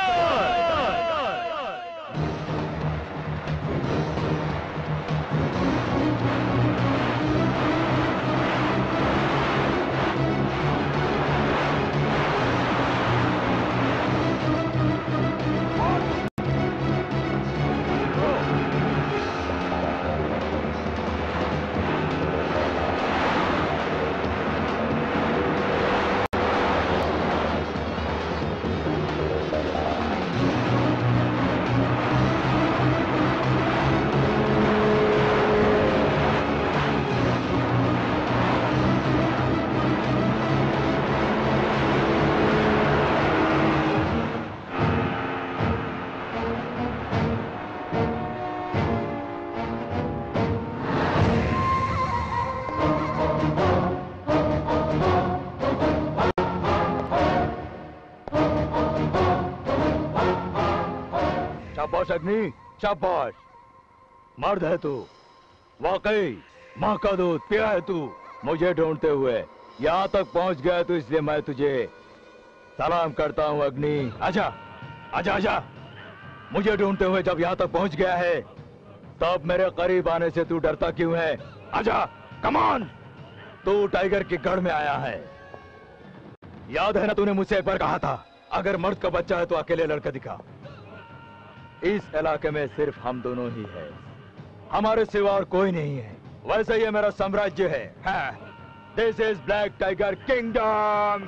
S5: शाबाश अग्नि, शाबाश। मर्द है तू, वाकई माँ का दूध पिया है तू। मुझे ढूंढते हुए यहाँ तक पहुँच गया तो इसलिए मैं तुझे सलाम करता हूँ अग्नि। आजा आजा आजा। मुझे ढूंढते हुए जब यहाँ तक पहुँच गया है तब मेरे करीब आने से तू डरता क्यों है? आजा, कम ऑन। तू टाइगर के गढ़ में आया है। याद है ना तूने मुझसे एक बार कहा था अगर मर्द का बच्चा है तो अकेले लड़का दिखा। इस इलाके में सिर्फ हम दोनों ही है, हमारे सिवा और कोई नहीं है। वैसे ये मेरा साम्राज्य है। This is black tiger kingdom.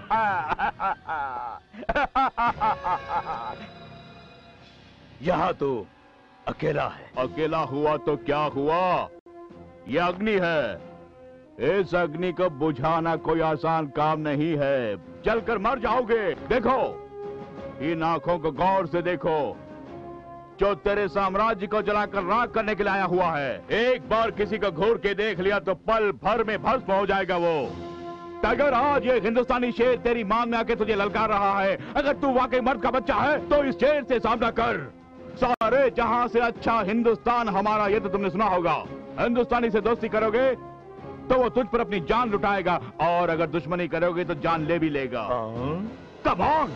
S5: यहाँ तो अकेला है।
S2: अकेला हुआ तो क्या हुआ? ये अग्नि है। इस अग्नि को बुझाना कोई आसान काम नहीं है। जलकर मर जाओगे। देखो, इन आंखों को गौर से देखो, जो तेरे साम्राज्य को जलाकर राख करने के लिए आया हुआ है। एक बार किसी को घूर के देख लिया तो पल भर में भस्म हो जाएगा वो। टाइगर, आज ये हिंदुस्तानी शेर तेरी मांग में आके तुझे ललकार रहा है। अगर तू वाकई मर्द का बच्चा है तो इस शेर से सामना कर। सारे जहां से अच्छा हिंदुस्तान हमारा, ये तो तुमने सुना होगा। हिंदुस्तानी से दोस्ती करोगे तो वो तुझ पर अपनी जान लुटाएगा, और अगर दुश्मनी करोगे तो जान ले भी लेगा। Come on.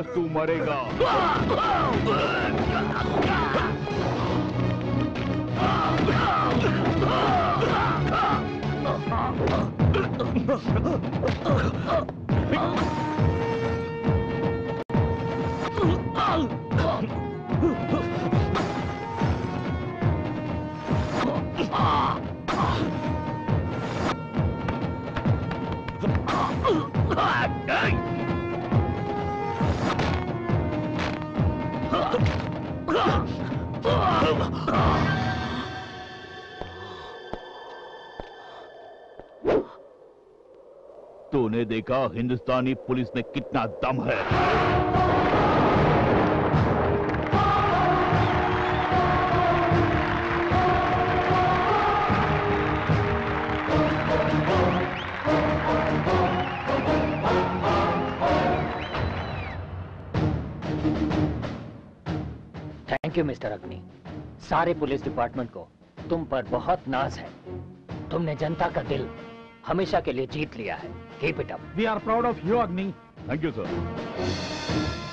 S2: तू मरेगा। तूने देखा हिंदुस्तानी पुलिस में कितना दम है।
S7: थैंक यू मिस्टर अग्नि। सारे पुलिस डिपार्टमेंट को तुम पर बहुत नाज है। तुमने जनता का दिल हमेशा के लिए जीत लिया है। Keep it up.
S8: We are proud of you Agni.
S2: Thank you sir.